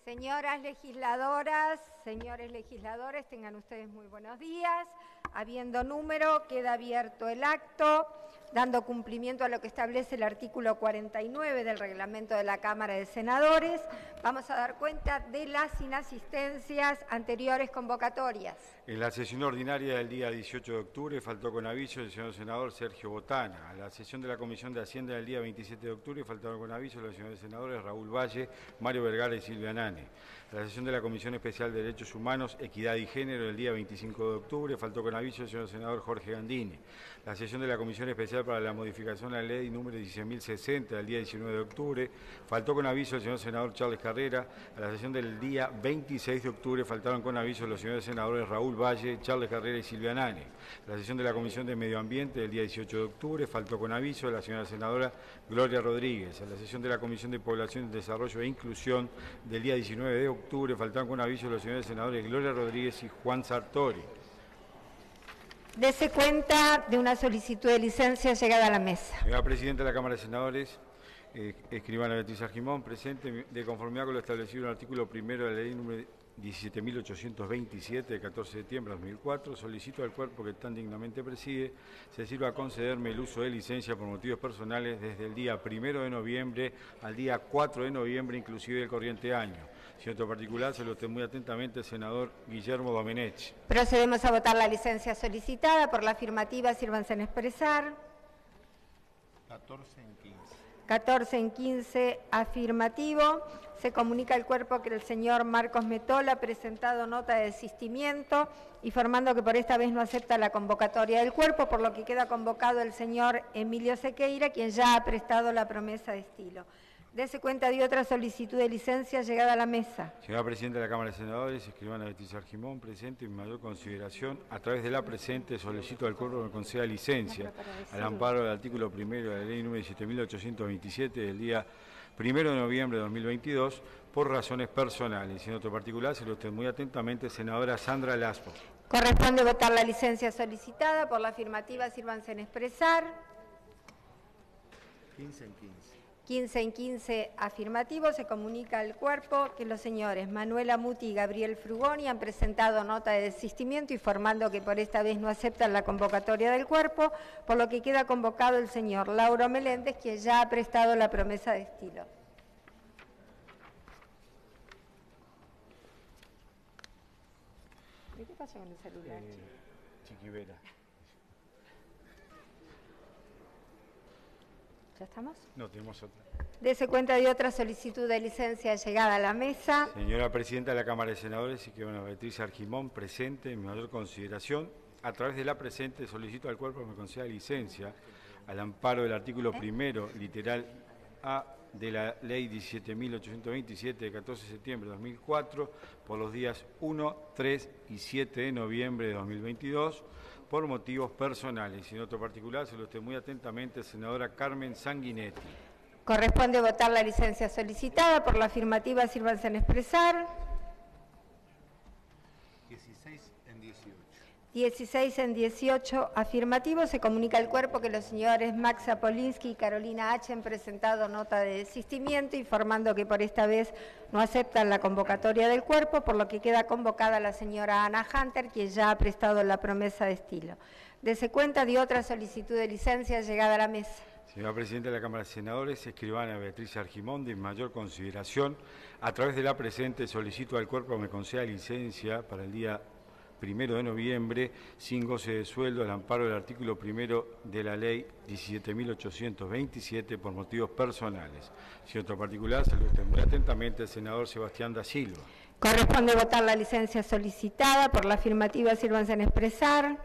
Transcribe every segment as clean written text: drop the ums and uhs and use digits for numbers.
Señoras legisladoras, señores legisladores, tengan ustedes muy buenos días. Habiendo número, queda abierto el acto, dando cumplimiento a lo que establece el artículo 49 del reglamento de la Cámara de Senadores. Vamos a dar cuenta de las inasistencias anteriores convocatorias. En la sesión ordinaria del día 18 de octubre faltó con aviso el señor senador Sergio Botana. A la sesión de la Comisión de Hacienda del día 27 de octubre faltaron con aviso los señores senadores Raúl Valle, Mario Vergara y Silvia Nane. A la sesión de la Comisión Especial de Derechos Humanos, Equidad y Género del día 25 de octubre faltó con aviso el señor senador Jorge Gandini. La sesión de la Comisión Especial para la Modificación de la Ley número 16.060 del día 19 de octubre faltó con aviso el señor senador Charles Carrera. A la sesión del día 26 de octubre faltaron con aviso los señores senadores Raúl Valle, Charles Carrera y Silvia Nane. La sesión de la Comisión de Medio Ambiente del día 18 de octubre faltó con aviso la señora senadora Gloria Rodríguez. A la sesión de la Comisión de Población, Desarrollo e Inclusión del día 19 de octubre faltaron con aviso los señores senadores Gloria Rodríguez y Juan Sartori. Dese cuenta de una solicitud de licencia llegada a la mesa. Señora Presidenta de la Cámara de Senadores, escribana Beatriz Argimón, presente, de conformidad con lo establecido en el artículo primero de la ley número 17.827 de 14 de septiembre de 2004, solicito al cuerpo que tan dignamente preside se sirva a concederme el uso de licencia por motivos personales desde el día 1 de noviembre al día 4 de noviembre, inclusive del corriente año. Cierto particular, se lo esté muy atentamente el senador Guillermo Domenech. Procedemos a votar la licencia solicitada. Por la afirmativa, sírvanse en expresar. 14 en 15. 14 en 15, afirmativo. Se comunica al cuerpo que el señor Marcos Metola ha presentado nota de desistimiento, informando que por esta vez no acepta la convocatoria del cuerpo, por lo que queda convocado el señor Emilio Sequeira, quien ya ha prestado la promesa de estilo. Dese cuenta de otra solicitud de licencia llegada a la mesa. Señora Presidenta de la Cámara de Senadores, escribana Beatriz Argimón, presente en mayor consideración, a través de la presente solicito al cuerpo que me conceda licencia al amparo del artículo primero de la ley número 17.827 del día 1 de noviembre de 2022 por razones personales. En otro particular, se lo esté muy atentamente, senadora Sandra Laspo. Corresponde votar la licencia solicitada. Por la afirmativa, sírvanse en expresar. 15 en 15. 15 en 15, afirmativo. Se comunica al cuerpo que los señores Manuela Muti y Gabriel Frugoni han presentado nota de desistimiento, informando que por esta vez no aceptan la convocatoria del cuerpo, por lo que queda convocado el señor Lauro Meléndez, quien ya ha prestado la promesa de estilo. ¿Qué pasa con el celular? Chiquivera. ¿Ya estamos? No, tenemos otra. Dese cuenta de otra solicitud de licencia llegada a la mesa. Señora Presidenta de la Cámara de Senadores, escribana Beatriz Argimón, presente en mayor consideración, a través de la presente solicito al cuerpo que me conceda licencia al amparo del artículo primero, literal A, de la ley 17.827 de 14 de septiembre de 2004, por los días 1, 3 y 7 de noviembre de 2022, por motivos personales. Y en otro particular, se lo esté muy atentamente, senadora Carmen Sanguinetti. Corresponde votar la licencia solicitada. Por la afirmativa, sírvanse en expresar. 16 en 18. 16 en 18, afirmativo. Se comunica al cuerpo que los señores Maxa Polinsky y Carolina H. han presentado nota de desistimiento, informando que por esta vez no aceptan la convocatoria del cuerpo, por lo que queda convocada la señora Ana Hunter, quien ya ha prestado la promesa de estilo. Dese cuenta de otra solicitud de licencia llegada a la mesa. Señora Presidenta de la Cámara de Senadores, escribana Beatriz Argimón, de mayor consideración, a través de la presente solicito al cuerpo que me conceda licencia para el día 1 de noviembre, sin goce de sueldo, al amparo del artículo primero de la ley 17.827 por motivos personales. Si otro particular, se lo muy atentamente el senador Sebastián da Silva. Corresponde votar la licencia solicitada. Por la afirmativa, sírvanse en expresar.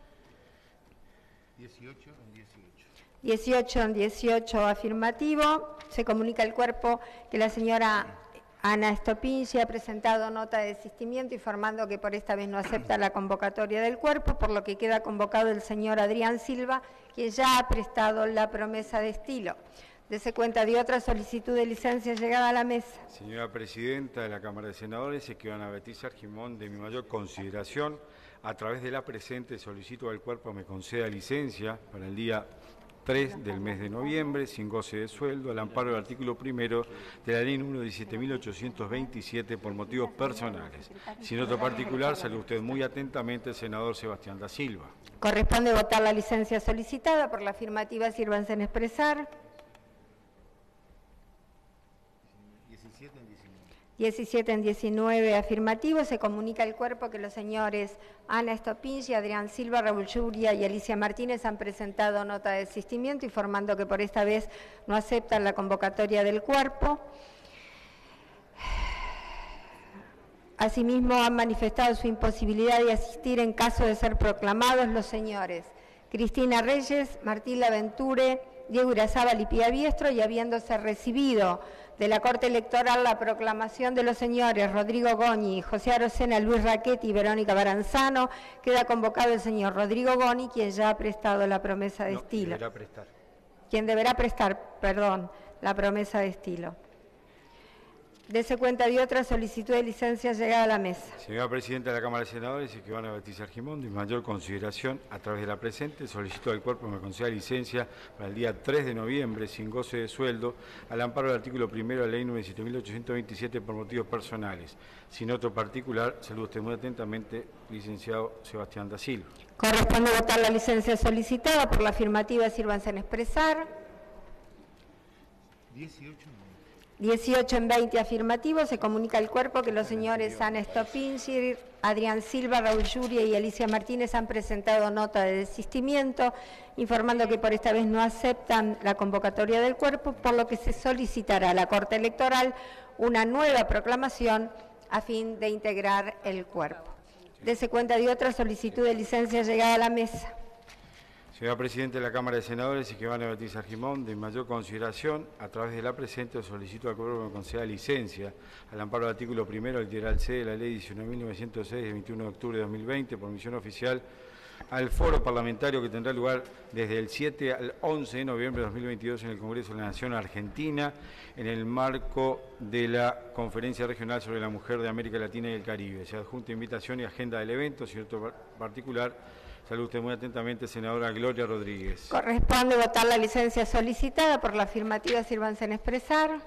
18 en 18. 18 en 18, afirmativo. Se comunica al cuerpo que la señora Ana Estopinci ha presentado nota de desistimiento, informando que por esta vez no acepta la convocatoria del cuerpo, por lo que queda convocado el señor Adrián Silva, quien ya ha prestado la promesa de estilo. Dese cuenta de otra solicitud de licencia llegada a la mesa. Señora Presidenta de la Cámara de Senadores, escribana Beatriz Argimón, de mi mayor consideración, a través de la presente solicito al cuerpo me conceda licencia para el día 3 del mes de noviembre, sin goce de sueldo, al amparo del artículo 1 de la ley número 17.827 por motivos personales. Sin otro particular, saluda usted muy atentamente el senador Sebastián da Silva. Corresponde votar la licencia solicitada. Por la afirmativa, sírvanse en expresar. 17 en 19. 17 en 19 afirmativos. Se comunica al cuerpo que los señores Ana Estopinci, Adrián Silva, Raúl Yuria y Alicia Martínez han presentado nota de desistimiento, informando que por esta vez no aceptan la convocatoria del cuerpo. Asimismo, han manifestado su imposibilidad de asistir en caso de ser proclamados los señores Cristina Reyes, Martín Laventure, Diego Irazábal y Pía Biestro, y habiéndose recibido de la Corte Electoral la proclamación de los señores Rodrigo Goñi, José Arocena, Luis Raquetti y Verónica Baranzano, queda convocado el señor Rodrigo Goñi, quien ya ha prestado la promesa de estilo. Deberá prestar. Quien deberá prestar, perdón, la promesa de estilo. Dese cuenta de otra solicitud de licencia llegada a la mesa. Señora Presidenta de la Cámara de Senadores, Escrivana Beatriz Argimón, de mayor consideración, a través de la presente, solicito al cuerpo que me conceda licencia para el día 3 de noviembre, sin goce de sueldo, al amparo del artículo 1 de la ley 97.827 por motivos personales. Sin otro particular, saludo usted muy atentamente, licenciado Sebastián da Silva. Corresponde votar la licencia solicitada. Por la afirmativa, sírvanse en expresar. 18 en 18 en 20 afirmativos. Se comunica al cuerpo que los señores Ana Estopinci, Adrián Silva, Raúl Yuria y Alicia Martínez han presentado nota de desistimiento, informando que por esta vez no aceptan la convocatoria del cuerpo, por lo que se solicitará a la Corte Electoral una nueva proclamación a fin de integrar el cuerpo. Dese cuenta de otra solicitud de licencia llegada a la mesa. Señora Presidenta de la Cámara de Senadores, Escrivana Beatriz Argimón, de mayor consideración, a través de la presente solicito al cuerpo que me conceda licencia al amparo del artículo 1, literal C de la Ley 19.906 de 21 de octubre de 2020, por misión oficial, al foro parlamentario que tendrá lugar desde el 7 al 11 de noviembre de 2022 en el Congreso de la Nación Argentina, en el marco de la Conferencia Regional sobre la Mujer de América Latina y el Caribe. Se adjunta invitación y agenda del evento, sin otro particular. Salude usted muy atentamente, senadora Gloria Rodríguez. Corresponde votar la licencia solicitada. Por la afirmativa, sírvanse en expresar.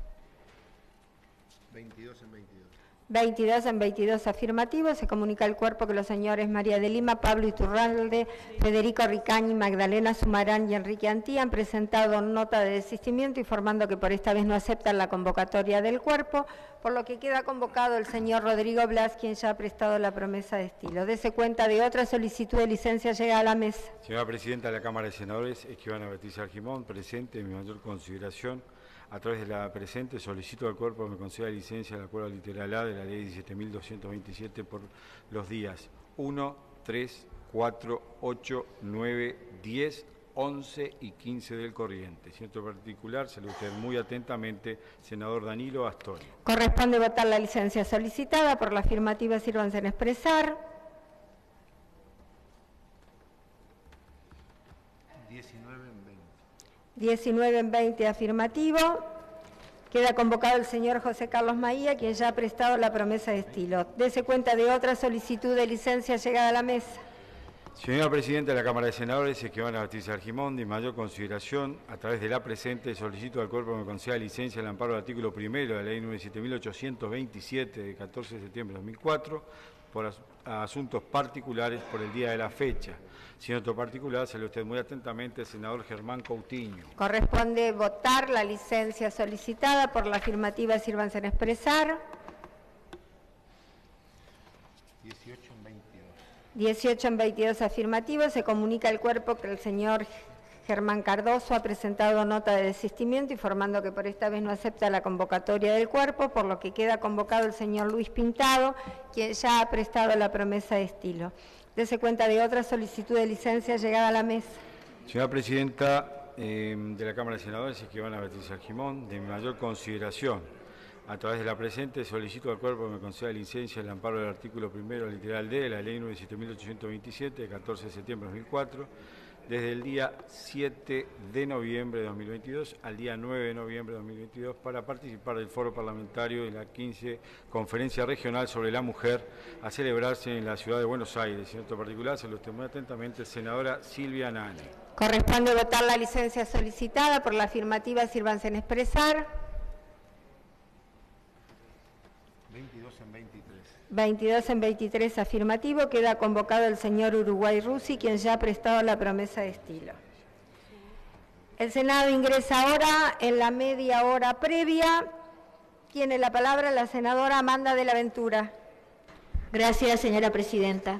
22 en 22. 22 en 22 afirmativos. Se comunica al cuerpo que los señores María de Lima, Pablo Iturralde, Federico Ricañi, Magdalena Sumarán y Enrique Antí han presentado nota de desistimiento, informando que por esta vez no aceptan la convocatoria del cuerpo, por lo que queda convocado el señor Rodrigo Blas, quien ya ha prestado la promesa de estilo. Dese cuenta de otra solicitud de licencia llegada a la mesa. Señora Presidenta de la Cámara de Senadores, Escrivana Beatriz Argimón, presente en mi mayor consideración. A través de la presente solicito al cuerpo que me conceda licencia al acuerdo literal A de la ley 17.227 por los días 1, 3, 4, 8, 9, 10, 11 y 15 del corriente. Sin otro particular, saludo usted muy atentamente, senador Danilo Astori. Corresponde votar la licencia solicitada. Por la afirmativa, sírvanse en expresar. 19 en 20. 19 en 20 afirmativo. Queda convocado el señor José Carlos Maía, quien ya ha prestado la promesa de estilo. Dese cuenta de otra solicitud de licencia llegada a la mesa. Señora Presidenta de la Cámara de Senadores, Escrivana Beatriz Argimón, de mayor consideración, a través de la presente solicito al cuerpo que me conceda licencia al amparo del artículo 1 de la ley 97.827 de 14 de septiembre de 2004 por asuntos particulares por el día de la fecha. Sin otro particular, salude usted muy atentamente el senador Germán Coutinho. Corresponde votar la licencia solicitada. Por la afirmativa, sírvanse en expresar. 18 en 22. 18 en 22 afirmativos. Se comunica al cuerpo que el señor Germán Cardoso ha presentado nota de desistimiento, informando que por esta vez no acepta la convocatoria del cuerpo, por lo que queda convocado el señor Luis Pintado, quien ya ha prestado la promesa de estilo. Dese cuenta de otra solicitud de licencia llegada a la mesa. Señora Presidenta de la Cámara de Senadores, Escrivana Beatriz Argimón, de mayor consideración, a través de la presente solicito al cuerpo que me conceda licencia al amparo del artículo 1 literal D de la ley 97.827 de 14 de septiembre de 2004 desde el día 7 de noviembre de 2022 al día 9 de noviembre de 2022 para participar del foro parlamentario de la 15 Conferencia Regional sobre la Mujer a celebrarse en la ciudad de Buenos Aires. En otro particular, se lo esté muy atentamente, senadora Silvia Nani. Corresponde votar la licencia solicitada. Por la afirmativa, sírvanse en expresar. 22 en 23. 22 en 23 afirmativo. Queda convocado el señor Uruguay Rusi, quien ya ha prestado la promesa de estilo. El Senado ingresa ahora en la media hora previa. Tiene la palabra la senadora Amanda de la Ventura. Gracias, señora presidenta.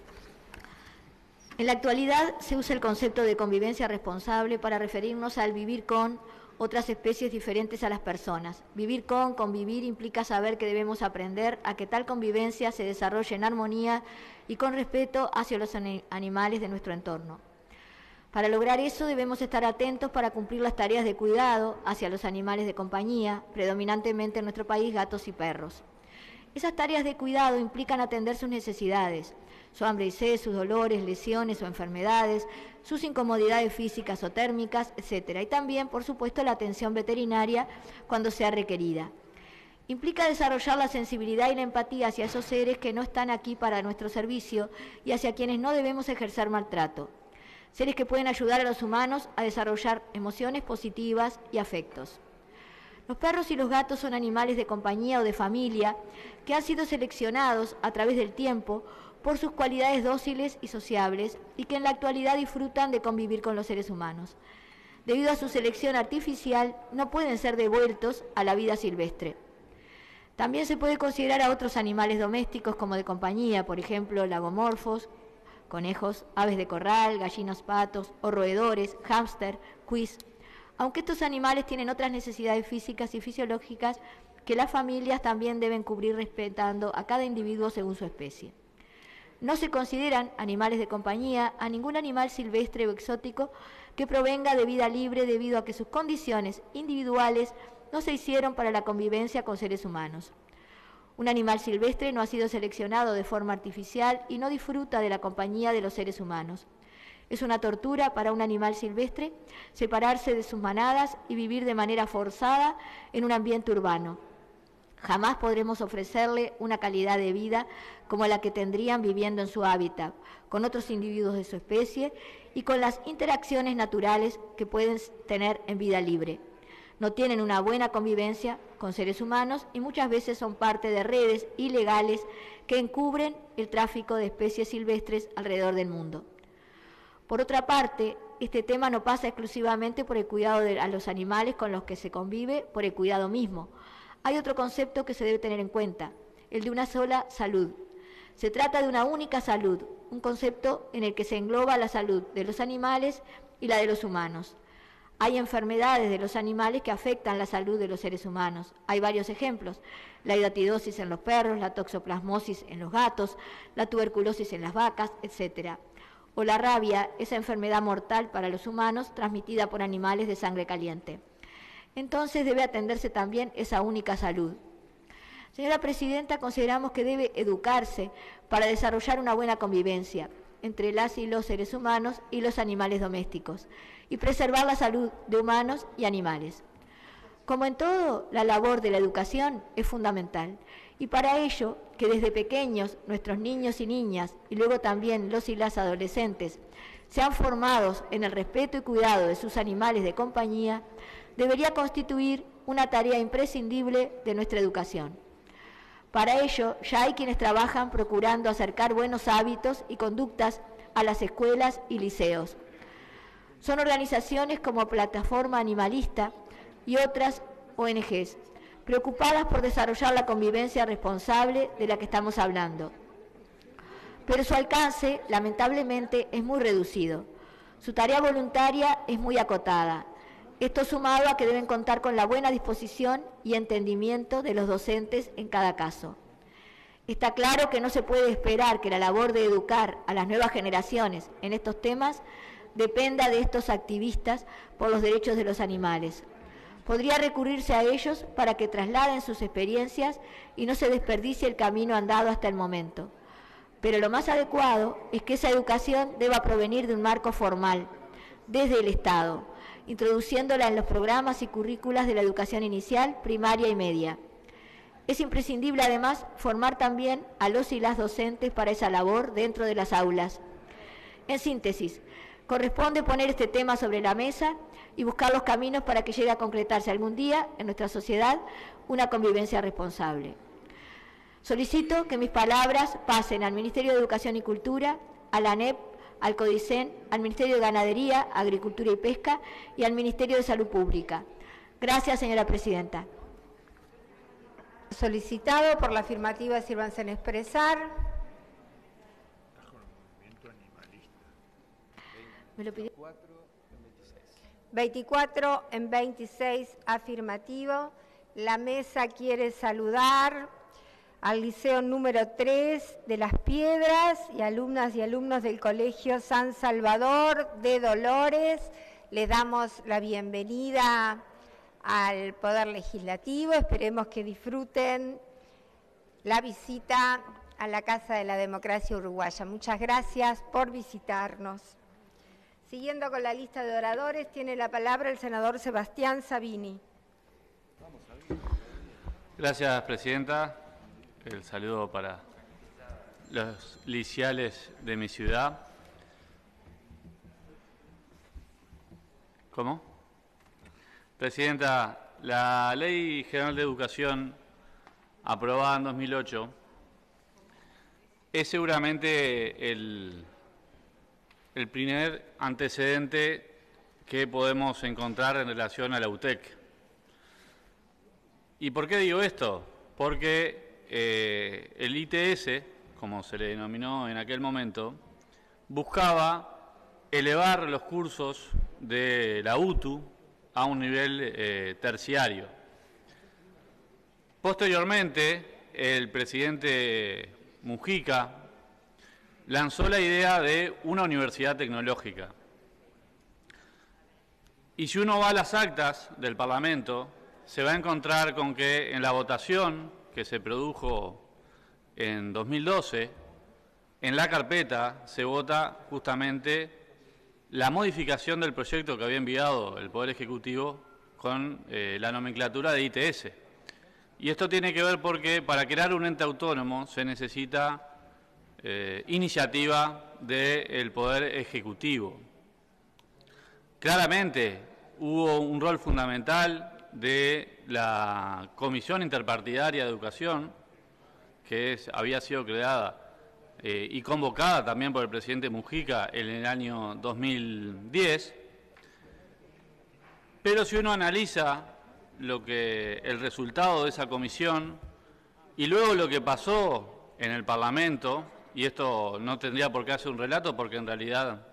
En la actualidad se usa el concepto de convivencia responsable para referirnos al vivir con otras especies diferentes a las personas. Vivir con, convivir, implica saber que debemos aprender a que tal convivencia se desarrolle en armonía y con respeto hacia los animales de nuestro entorno. Para lograr eso debemos estar atentos para cumplir las tareas de cuidado hacia los animales de compañía, predominantemente en nuestro país gatos y perros. Esas tareas de cuidado implican atender sus necesidades, su hambre y sed, sus dolores, lesiones o enfermedades, sus incomodidades físicas o térmicas, etc. Y también, por supuesto, la atención veterinaria cuando sea requerida. Implica desarrollar la sensibilidad y la empatía hacia esos seres que no están aquí para nuestro servicio y hacia quienes no debemos ejercer maltrato. Seres que pueden ayudar a los humanos a desarrollar emociones positivas y afectos. Los perros y los gatos son animales de compañía o de familia que han sido seleccionados a través del tiempo por sus cualidades dóciles y sociables y que en la actualidad disfrutan de convivir con los seres humanos. Debido a su selección artificial, no pueden ser devueltos a la vida silvestre. También se puede considerar a otros animales domésticos como de compañía, por ejemplo, lagomorfos, conejos, aves de corral, gallinas, patos o roedores, hámster, cuis. Aunque estos animales tienen otras necesidades físicas y fisiológicas que las familias también deben cubrir respetando a cada individuo según su especie. No se consideran animales de compañía a ningún animal silvestre o exótico que provenga de vida libre debido a que sus condiciones individuales no se hicieron para la convivencia con seres humanos. Un animal silvestre no ha sido seleccionado de forma artificial y no disfruta de la compañía de los seres humanos. Es una tortura para un animal silvestre separarse de sus manadas y vivir de manera forzada en un ambiente urbano. Jamás podremos ofrecerle una calidad de vida como la que tendrían viviendo en su hábitat, con otros individuos de su especie y con las interacciones naturales que pueden tener en vida libre. No tienen una buena convivencia con seres humanos y muchas veces son parte de redes ilegales que encubren el tráfico de especies silvestres alrededor del mundo. Por otra parte, este tema no pasa exclusivamente por el cuidado a los animales con los que se convive, por el cuidado mismo. Hay otro concepto que se debe tener en cuenta, el de una sola salud. Se trata de una única salud, un concepto en el que se engloba la salud de los animales y la de los humanos. Hay enfermedades de los animales que afectan la salud de los seres humanos. Hay varios ejemplos: la hidatidosis en los perros, la toxoplasmosis en los gatos, la tuberculosis en las vacas, etc. O la rabia, esa enfermedad mortal para los humanos transmitida por animales de sangre caliente. Entonces debe atenderse también esa única salud. Señora Presidenta, consideramos que debe educarse para desarrollar una buena convivencia entre las y los seres humanos y los animales domésticos y preservar la salud de humanos y animales. Como en todo, la labor de la educación es fundamental y para ello, que desde pequeños nuestros niños y niñas y luego también los y las adolescentes sean formados en el respeto y cuidado de sus animales de compañía, debería constituir una tarea imprescindible de nuestra educación. Para ello, ya hay quienes trabajan procurando acercar buenos hábitos y conductas a las escuelas y liceos. Son organizaciones como Plataforma Animalista y otras ONGs, preocupadas por desarrollar la convivencia responsable de la que estamos hablando. Pero su alcance, lamentablemente, es muy reducido. Su tarea voluntaria es muy acotada. Esto sumado a que deben contar con la buena disposición y entendimiento de los docentes en cada caso. Está claro que no se puede esperar que la labor de educar a las nuevas generaciones en estos temas dependa de estos activistas por los derechos de los animales. Podría recurrirse a ellos para que trasladen sus experiencias y no se desperdicie el camino andado hasta el momento. Pero lo más adecuado es que esa educación deba provenir de un marco formal, desde el Estado, introduciéndola en los programas y currículas de la educación inicial, primaria y media. Es imprescindible, además, formar también a los y las docentes para esa labor dentro de las aulas. En síntesis, corresponde poner este tema sobre la mesa y buscar los caminos para que llegue a concretarse algún día en nuestra sociedad una convivencia responsable. Solicito que mis palabras pasen al Ministerio de Educación y Cultura, a la ANEP, al CODICEN, al Ministerio de Ganadería, Agricultura y Pesca y al Ministerio de Salud Pública. Gracias, señora presidenta. Solicitado por la afirmativa, sírvanse en expresar. ¿Me lo pidió? 24 en 26, afirmativo. La mesa quiere saludar al Liceo número 3 de Las Piedras y alumnas y alumnos del Colegio San Salvador de Dolores. Les damos la bienvenida al Poder Legislativo. Esperemos que disfruten la visita a la Casa de la Democracia Uruguaya. Muchas gracias por visitarnos. Siguiendo con la lista de oradores, tiene la palabra el senador Sebastián Sabini. Gracias, presidenta. El saludo para los liciales de mi ciudad. ¿Cómo? Presidenta, la Ley General de Educación, aprobada en 2008, es seguramente el primer antecedente que podemos encontrar en relación a la UTEC. ¿Y por qué digo esto? Porque el ITS, como se le denominó en aquel momento, buscaba elevar los cursos de la UTU a un nivel terciario. Posteriormente, el presidente Mujica lanzó la idea de una universidad tecnológica. Y si uno va a las actas del Parlamento, se va a encontrar con que en la votación que se produjo en 2012, en la carpeta se vota justamente la modificación del proyecto que había enviado el Poder Ejecutivo con la nomenclatura de ITS. Y esto tiene que ver porque para crear un ente autónomo se necesita iniciativa del Poder Ejecutivo. Claramente hubo un rol fundamental de la Comisión Interpartidaria de Educación, que había sido creada y convocada también por el presidente Mujica en el año 2010. Pero si uno analiza el resultado de esa comisión y luego lo que pasó en el Parlamento, y esto no tendría por qué hacer un relato porque en realidad...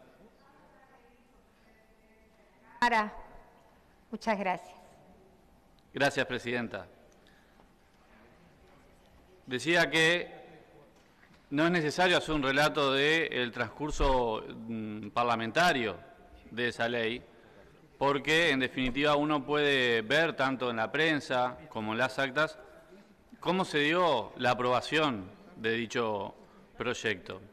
Muchas gracias. Gracias, presidenta. Decía que no es necesario hacer un relato del transcurso parlamentario de esa ley, porque en definitiva uno puede ver tanto en la prensa como en las actas cómo se dio la aprobación de dicho proyecto.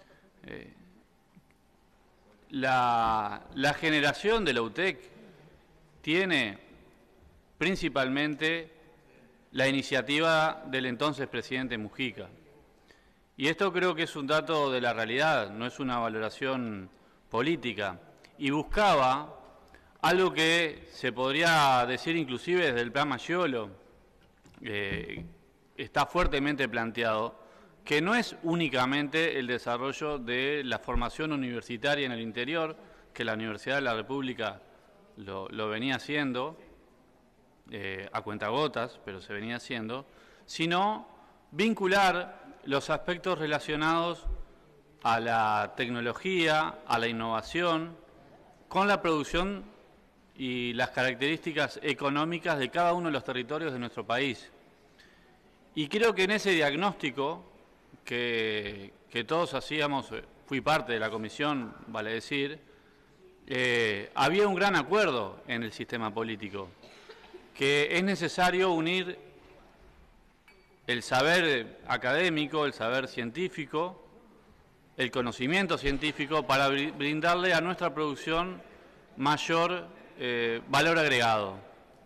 La generación de la UTEC tiene principalmente la iniciativa del entonces presidente Mujica. Y esto creo que es un dato de la realidad, no es una valoración política. Y buscaba algo que se podría decir inclusive desde el Plan Masciolo, está fuertemente planteado, que no es únicamente el desarrollo de la formación universitaria en el interior, que la Universidad de la República lo venía haciendo, a cuentagotas, pero se venía haciendo, sino vincular los aspectos relacionados a la tecnología, a la innovación, con la producción y las características económicas de cada uno de los territorios de nuestro país. Y creo que en ese diagnóstico que todos hacíamos, fui parte de la comisión, vale decir, había un gran acuerdo en el sistema político, que es necesario unir el saber académico, el saber científico, el conocimiento científico para brindarle a nuestra producción mayor valor agregado.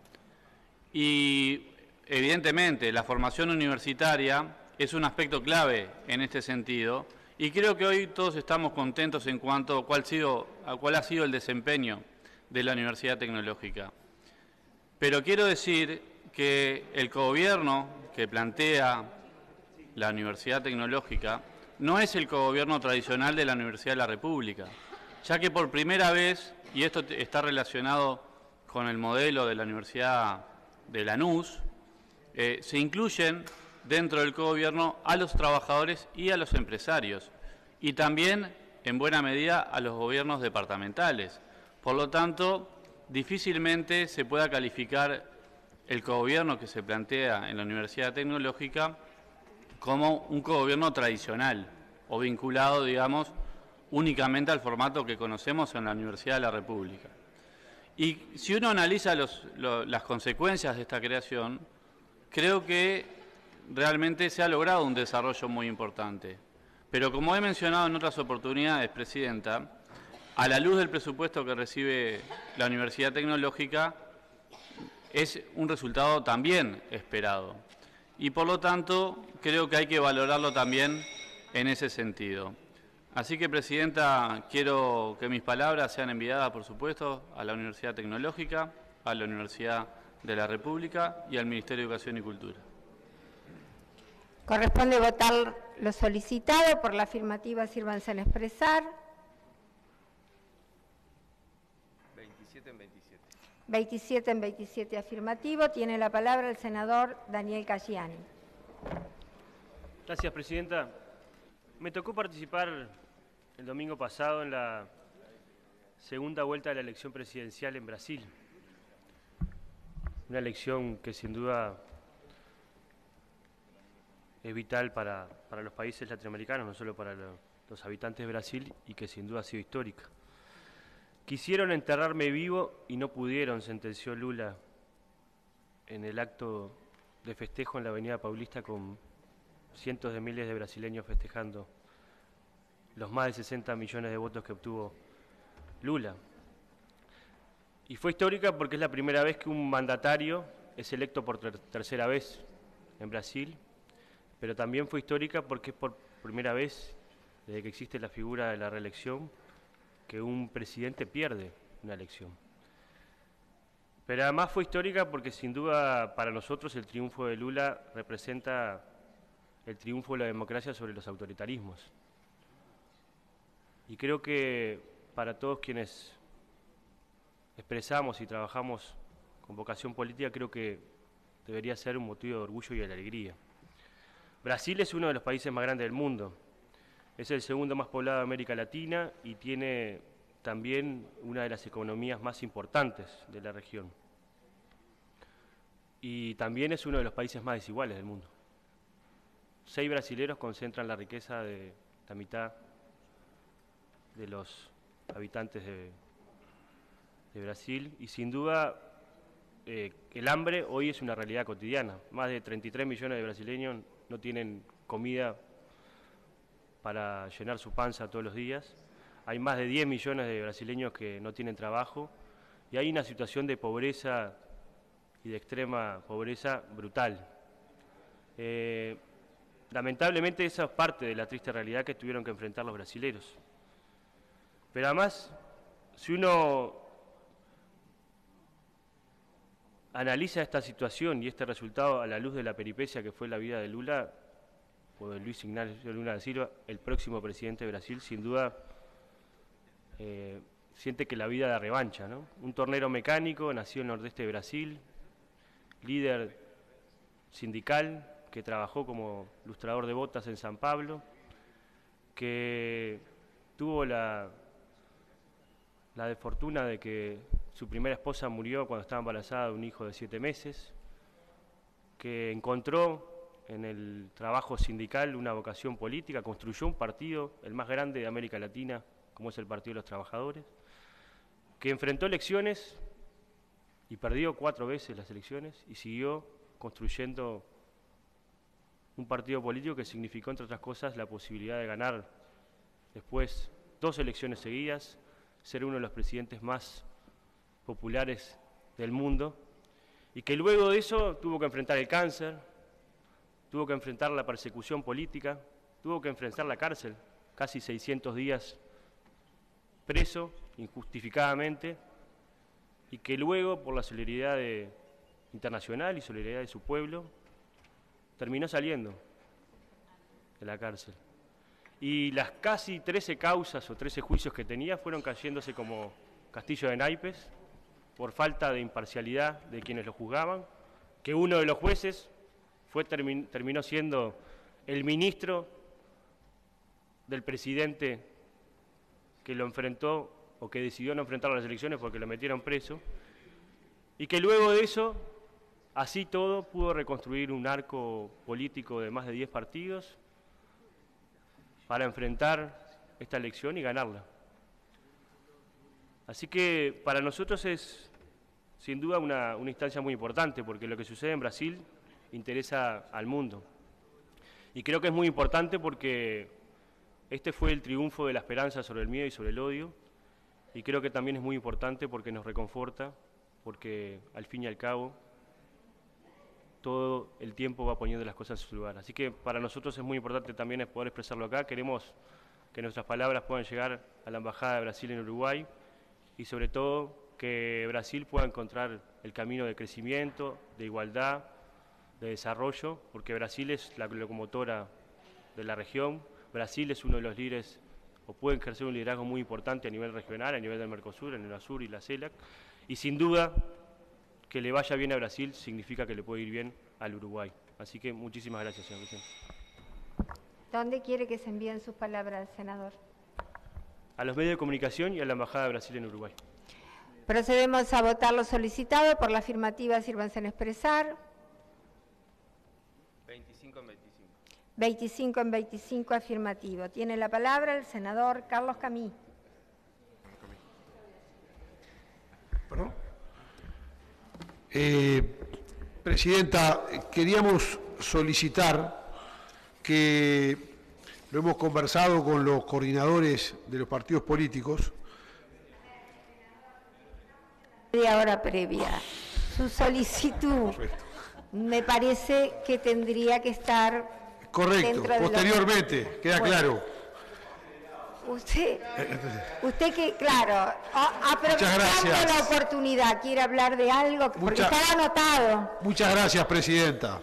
Y evidentemente la formación universitaria es un aspecto clave en este sentido, y creo que hoy todos estamos contentos en cuanto a cuál ha sido el desempeño de la Universidad Tecnológica. Pero quiero decir que el cogobierno que plantea la Universidad Tecnológica no es el cogobierno tradicional de la Universidad de la República, ya que por primera vez, y esto está relacionado con el modelo de la Universidad de Lanús, se incluyen dentro del cogobierno a los trabajadores y a los empresarios, y también, en buena medida, a los gobiernos departamentales. Por lo tanto, difícilmente se pueda calificar el cogobierno que se plantea en la Universidad Tecnológica como un cogobierno tradicional o vinculado, digamos, únicamente al formato que conocemos en la Universidad de la República. Y si uno analiza las consecuencias de esta creación, creo que realmente se ha logrado un desarrollo muy importante. Pero como he mencionado en otras oportunidades, Presidenta, a la luz del presupuesto que recibe la Universidad Tecnológica, es un resultado también esperado. Y por lo tanto, creo que hay que valorarlo también en ese sentido. Así que, Presidenta, quiero que mis palabras sean enviadas, por supuesto, a la Universidad Tecnológica, a la Universidad de la República y al Ministerio de Educación y Cultura. Corresponde votar lo solicitado. Por la afirmativa, sírvanse en expresar. 27 en 27. 27 en 27 afirmativo. Tiene la palabra el senador Daniel Casciani. Gracias, Presidenta. Me tocó participar el domingo pasado en la segunda vuelta de la elección presidencial en Brasil. Una elección que sin duda es vital para los países latinoamericanos, no solo para los habitantes de Brasil, y que sin duda ha sido histórica. Quisieron enterrarme vivo y no pudieron, sentenció Lula en el acto de festejo en la Avenida Paulista, con cientos de miles de brasileños festejando los más de 60 millones de votos que obtuvo Lula. Y fue histórica porque es la primera vez que un mandatario es electo por tercera vez en Brasil, pero también fue histórica porque es por primera vez, desde que existe la figura de la reelección, que un presidente pierde una elección. Pero además fue histórica porque sin duda para nosotros el triunfo de Lula representa el triunfo de la democracia sobre los autoritarismos. Y creo que para todos quienes expresamos y trabajamos con vocación política, creo que debería ser un motivo de orgullo y de alegría. Brasil es uno de los países más grandes del mundo. Es el segundo más poblado de América Latina y tiene también una de las economías más importantes de la región. Y también es uno de los países más desiguales del mundo. 6 brasileros concentran la riqueza de la mitad de los habitantes de Brasil, y sin duda el hambre hoy es una realidad cotidiana. Más de 33 millones de brasileños no tienen comida para llenar su panza todos los días. Hay más de 10 millones de brasileños que no tienen trabajo, y hay una situación de pobreza y de extrema pobreza brutal. Lamentablemente esa es parte de la triste realidad que tuvieron que enfrentar los brasileros. Pero además, si uno analiza esta situación y este resultado a la luz de la peripecia que fue la vida de Lula, o de Luis Ignacio Lula da Silva, el próximo presidente de Brasil, sin duda siente que la vida da revancha, ¿no? Un tornero mecánico, nacido en el nordeste de Brasil, líder sindical, que trabajó como lustrador de botas en San Pablo, que tuvo la desfortuna de que su primera esposa murió cuando estaba embarazada de un hijo de 7 meses, que encontró en el trabajo sindical una vocación política, construyó un partido, el más grande de América Latina, como es el Partido de los Trabajadores, que enfrentó elecciones y perdió 4 veces las elecciones y siguió construyendo un partido político que significó, entre otras cosas, la posibilidad de ganar después 2 elecciones seguidas, ser uno de los presidentes más populares del mundo, y que luego de eso tuvo que enfrentar el cáncer, tuvo que enfrentar la persecución política, tuvo que enfrentar la cárcel, casi 600 días preso injustificadamente, y que luego, por la solidaridad internacional y solidaridad de su pueblo, terminó saliendo de la cárcel. Y las casi 13 causas o 13 juicios que tenía fueron cayéndose como castillo de naipes por falta de imparcialidad de quienes lo juzgaban, que uno de los jueces terminó siendo el ministro del presidente que lo enfrentó o que decidió no enfrentar las elecciones porque lo metieron preso, y que luego de eso, así todo, pudo reconstruir un arco político de más de 10 partidos para enfrentar esta elección y ganarla. Así que para nosotros es sin duda una instancia muy importante, porque lo que sucede en Brasil interesa al mundo. Y creo que es muy importante porque este fue el triunfo de la esperanza sobre el miedo y sobre el odio, y creo que también es muy importante porque nos reconforta, porque al fin y al cabo todo el tiempo va poniendo las cosas en su lugar. Así que para nosotros es muy importante también poder expresarlo acá. Queremos que nuestras palabras puedan llegar a la Embajada de Brasil en Uruguay y sobre todo que Brasil pueda encontrar el camino de crecimiento, de igualdad, de desarrollo, porque Brasil es la locomotora de la región. Brasil es uno de los líderes, o puede ejercer un liderazgo muy importante a nivel regional, a nivel del Mercosur, en el UNASUR y la CELAC, y sin duda que le vaya bien a Brasil significa que le puede ir bien al Uruguay. Así que muchísimas gracias, señor presidente. ¿Dónde quiere que se envíen sus palabras, senador? A los medios de comunicación y a la Embajada de Brasil en Uruguay. Procedemos a votar lo solicitado. Por la afirmativa, sírvanse en expresar. 25 en 25. 25 en 25, afirmativo. Tiene la palabra el senador Carlos Camí. ¿Perdón? Presidenta, queríamos solicitar que lo hemos conversado con los coordinadores de los partidos políticos. Media hora previa. Su solicitud me parece que tendría que estar correcto, posteriormente, queda claro. Usted que, claro, aprovechando la oportunidad, quiere hablar de algo, porque estaba anotado. Muchas gracias, presidenta.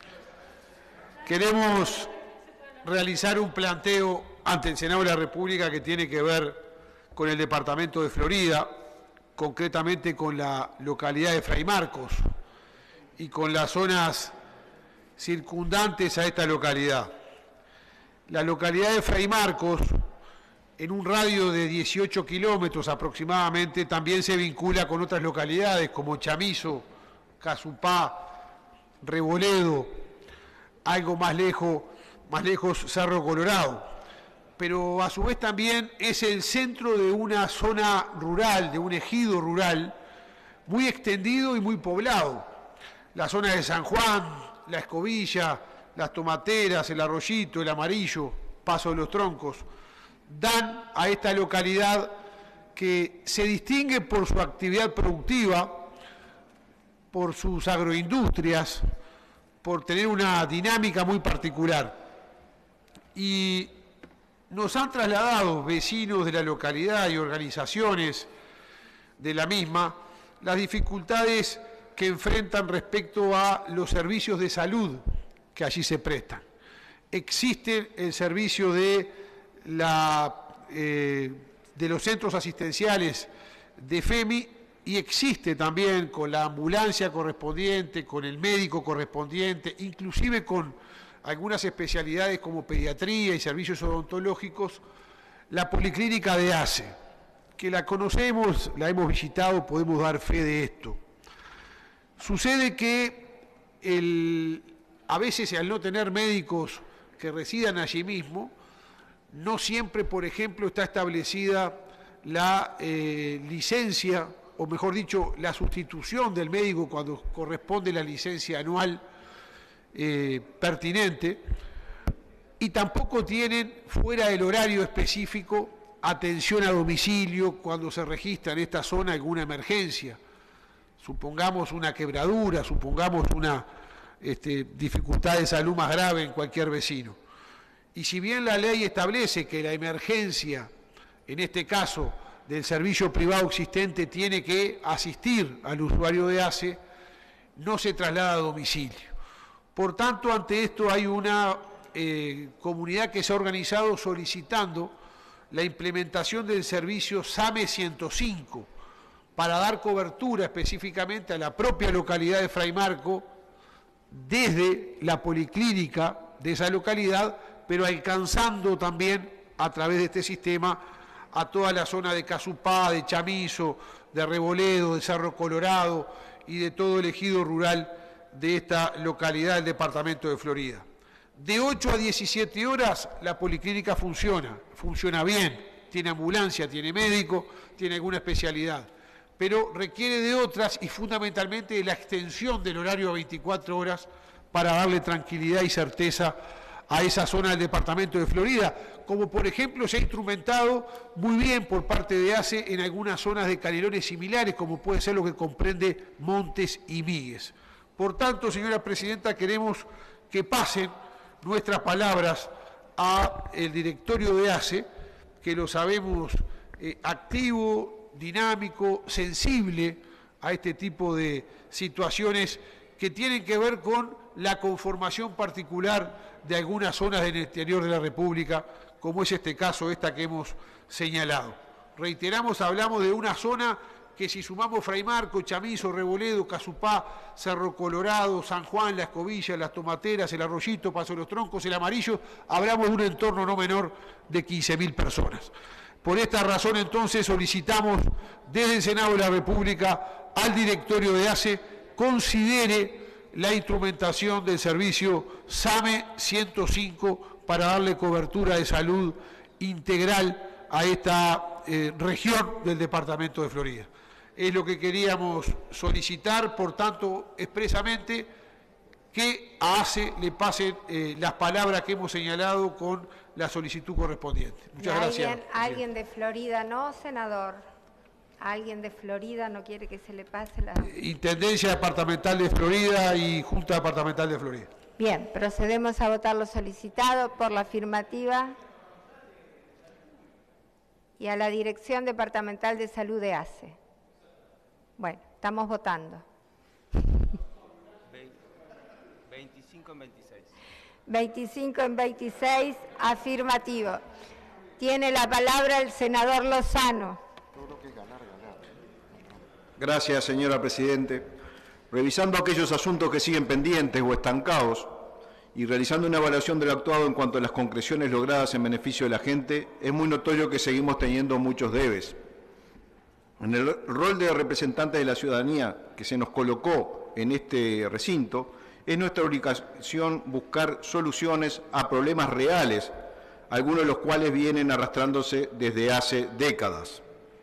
Queremos realizar un planteo ante el Senado de la República que tiene que ver con el departamento de Florida, concretamente con la localidad de Fray Marcos y con las zonas circundantes a esta localidad. La localidad de Fray Marcos, en un radio de 18 kilómetros aproximadamente, también se vincula con otras localidades como Chamizo, Casupá, Reboledo, algo más lejos Cerro Colorado. Pero a su vez también es el centro de una zona rural, de un ejido rural, muy extendido y muy poblado. La zona de San Juan, La Escobilla, Las Tomateras, El Arroyito, El Amarillo, Paso de los Troncos, dan a esta localidad que se distingue por su actividad productiva, por sus agroindustrias, por tener una dinámica muy particular. Y nos han trasladado vecinos de la localidad y organizaciones de la misma las dificultades que enfrentan respecto a los servicios de salud que allí se prestan. Existe el servicio de los centros asistenciales de FEMI y existe también con la ambulancia correspondiente, con el médico correspondiente, inclusive con algunas especialidades como pediatría y servicios odontológicos, la policlínica de ACE, que la conocemos, la hemos visitado, podemos dar fe de esto. Sucede que a veces al no tener médicos que residan allí mismo, no siempre, por ejemplo, está establecida la licencia, o mejor dicho, la sustitución del médico cuando corresponde la licencia anual pertinente, y tampoco tienen fuera del horario específico atención a domicilio cuando se registra en esta zona alguna emergencia. Supongamos una quebradura, supongamos una dificultad de salud más grave en cualquier vecino. Y si bien la ley establece que la emergencia, en este caso del servicio privado existente, tiene que asistir al usuario de ACE, no se traslada a domicilio. Por tanto, ante esto hay una comunidad que se ha organizado solicitando la implementación del servicio SAME 105 para dar cobertura específicamente a la propia localidad de Fray Marcos desde la policlínica de esa localidad, pero alcanzando también a través de este sistema a toda la zona de Casupá, de Chamizo, de Reboledo, de Cerro Colorado y de todo el ejido rural de esta localidad del departamento de Florida. De 8 a 17 horas la policlínica funciona bien, tiene ambulancia, tiene médico, tiene alguna especialidad, pero requiere de otras y fundamentalmente de la extensión del horario a 24 horas para darle tranquilidad y certeza a esa zona del departamento de Florida, como por ejemplo se ha instrumentado muy bien por parte de ACE en algunas zonas de canelones similares, como puede ser lo que comprende Montes y Míguez. Por tanto, señora Presidenta, queremos que pasen nuestras palabras al directorio de ACE, que lo sabemos activo, dinámico, sensible a este tipo de situaciones que tienen que ver con la conformación particular de algunas zonas del interior de la República, como es este caso, esta que hemos señalado. Reiteramos, hablamos de una zona que si sumamos Fray Marcos, Chamizo, Reboledo, Casupá, Cerro Colorado, San Juan, La Escobilla, Las Tomateras, El Arroyito, Paso de los Troncos, El Amarillo, hablamos de un entorno no menor de 15.000 personas. Por esta razón, entonces, solicitamos desde el Senado de la República al directorio de ACE considere la instrumentación del servicio SAME 105 para darle cobertura de salud integral a esta región del departamento de Florida. Es lo que queríamos solicitar, por tanto, expresamente, que a ACE le pasen las palabras que hemos señalado con la solicitud correspondiente. Muchas gracias. ¿Alguien de Florida no, senador? ¿Alguien de Florida no quiere que se le pase la...? Intendencia Departamental de Florida y Junta Departamental de Florida. Bien, procedemos a votar lo solicitado por la afirmativa y a la Dirección Departamental de Salud de ACE. Bueno, estamos votando. 25 en 26. 25 en 26, afirmativo. Tiene la palabra el senador Lozano. Gracias, señora Presidente. Revisando aquellos asuntos que siguen pendientes o estancados y realizando una evaluación de lo actuado en cuanto a las concreciones logradas en beneficio de la gente, es muy notorio que seguimos teniendo muchos debes. En el rol de representantes de la ciudadanía que se nos colocó en este recinto, es nuestra obligación buscar soluciones a problemas reales, algunos de los cuales vienen arrastrándose desde hace décadas.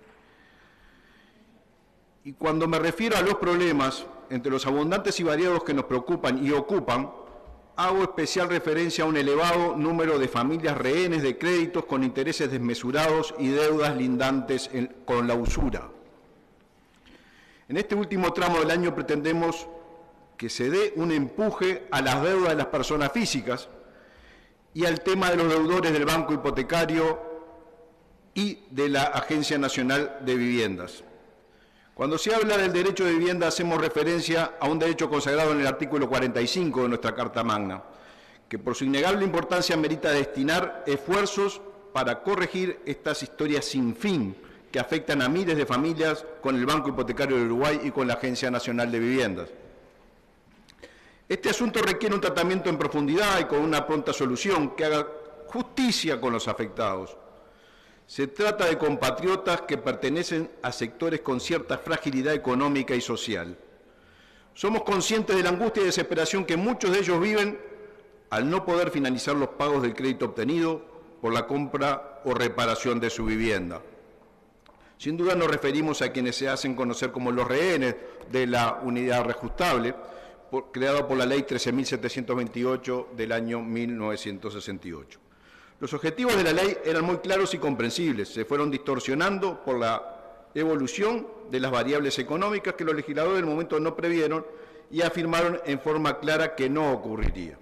Y cuando me refiero a los problemas, entre los abundantes y variados que nos preocupan y ocupan, hago especial referencia a un elevado número de familias rehenes de créditos con intereses desmesurados y deudas lindantes con la usura. En este último tramo del año pretendemos que se dé un empuje a las deudas de las personas físicas y al tema de los deudores del Banco Hipotecario y de la Agencia Nacional de Viviendas. Cuando se habla del derecho de vivienda hacemos referencia a un derecho consagrado en el artículo 45 de nuestra Carta Magna, que por su innegable importancia merita destinar esfuerzos para corregir estas historias sin fin que afectan a miles de familias con el Banco Hipotecario del Uruguay y con la Agencia Nacional de Viviendas. Este asunto requiere un tratamiento en profundidad y con una pronta solución que haga justicia con los afectados. Se trata de compatriotas que pertenecen a sectores con cierta fragilidad económica y social. Somos conscientes de la angustia y desesperación que muchos de ellos viven al no poder finalizar los pagos del crédito obtenido por la compra o reparación de su vivienda. Sin duda nos referimos a quienes se hacen conocer como los rehenes de la unidad reajustable, creado por la Ley 13.728 del año 1968. Los objetivos de la ley eran muy claros y comprensibles, se fueron distorsionando por la evolución de las variables económicas que los legisladores del momento no previeron y afirmaron en forma clara que no ocurriría.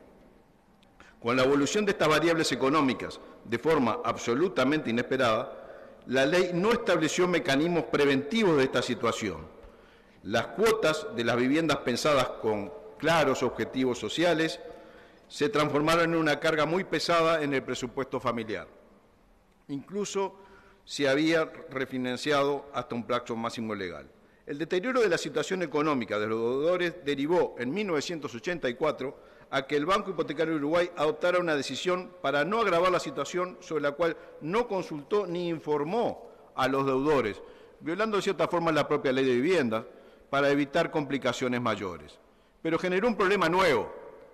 Con la evolución de estas variables económicas de forma absolutamente inesperada, la ley no estableció mecanismos preventivos de esta situación. Las cuotas de las viviendas pensadas con claros objetivos sociales se transformaron en una carga muy pesada en el presupuesto familiar. Incluso se había refinanciado hasta un plazo máximo legal. El deterioro de la situación económica de los deudores derivó en 1984 a que el Banco Hipotecario de Uruguay adoptara una decisión para no agravar la situación sobre la cual no consultó ni informó a los deudores, violando de cierta forma la propia ley de vivienda para evitar complicaciones mayores. Pero generó un problema nuevo,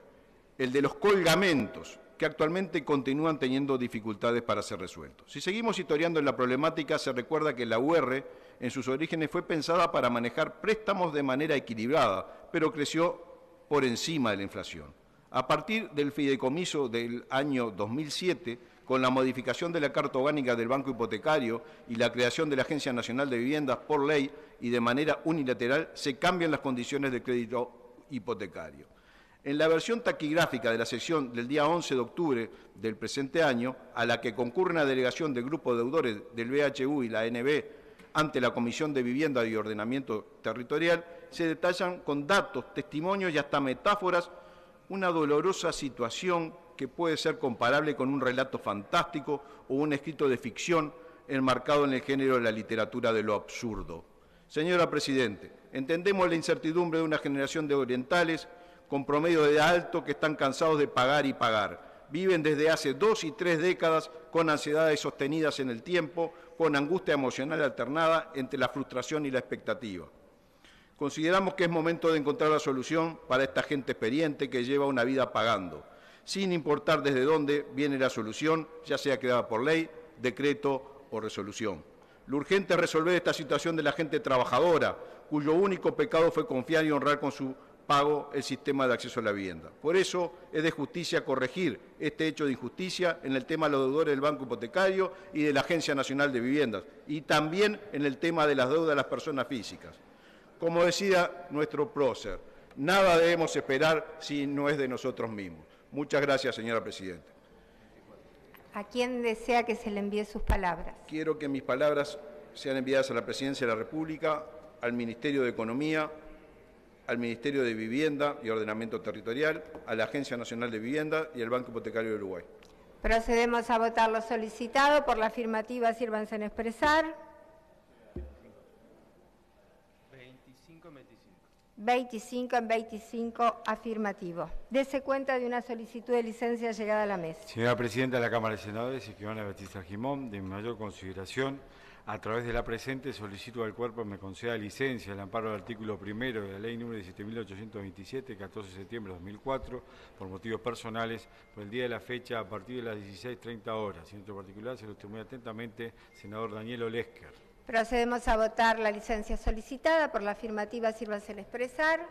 el de los colgamentos, que actualmente continúan teniendo dificultades para ser resueltos. Si seguimos historiando en la problemática, se recuerda que la UR en sus orígenes fue pensada para manejar préstamos de manera equilibrada, pero creció por encima de la inflación. A partir del fideicomiso del año 2007, con la modificación de la Carta Orgánica del Banco Hipotecario y la creación de la Agencia Nacional de Viviendas por ley y de manera unilateral, se cambian las condiciones de crédito hipotecario. En la versión taquigráfica de la sesión del día 11 de octubre del presente año, a la que concurre una delegación del grupo de deudores del BHU y la ANB ante la Comisión de Vivienda y Ordenamiento Territorial, se detallan con datos, testimonios y hasta metáforas una dolorosa situación que puede ser comparable con un relato fantástico o un escrito de ficción enmarcado en el género de la literatura de lo absurdo. Señora Presidente, entendemos la incertidumbre de una generación de orientales con promedio de edad alto que están cansados de pagar y pagar. Viven desde hace 2 y 3 décadas con ansiedades sostenidas en el tiempo, con angustia emocional alternada entre la frustración y la expectativa. Consideramos que es momento de encontrar la solución para esta gente experiente que lleva una vida pagando, sin importar desde dónde viene la solución, ya sea creada por ley, decreto o resolución. Lo urgente es resolver esta situación de la gente trabajadora, cuyo único pecado fue confiar y honrar con su pago el sistema de acceso a la vivienda. Por eso es de justicia corregir este hecho de injusticia en el tema de los deudores del Banco Hipotecario y de la Agencia Nacional de Viviendas, y también en el tema de las deudas de las personas físicas. Como decía nuestro prócer, nada debemos esperar si no es de nosotros mismos. Muchas gracias, señora Presidenta. ¿A quién desea que se le envíe sus palabras? Quiero que mis palabras sean enviadas a la Presidencia de la República, al Ministerio de Economía, al Ministerio de Vivienda y Ordenamiento Territorial, a la Agencia Nacional de Vivienda y al Banco Hipotecario de Uruguay. Procedemos a votar lo solicitado. Por la afirmativa, sírvanse en expresar. 25 en 25. 25 en 25, afirmativo. Dese cuenta de una solicitud de licencia llegada a la mesa. Señora Presidenta de la Cámara de Senadores, Escrivana Batista Jimón, de mi mayor consideración, a través de la presente solicito al cuerpo me conceda licencia al amparo del artículo 1 de la Ley número 17.827, 14 de septiembre de 2004, por motivos personales, por el día de la fecha a partir de las 16:30 horas. En otro particular, se lo esté muy atentamente, senador Daniel Olesker. Procedemos a votar la licencia solicitada. Por la afirmativa, sírvanse en expresar.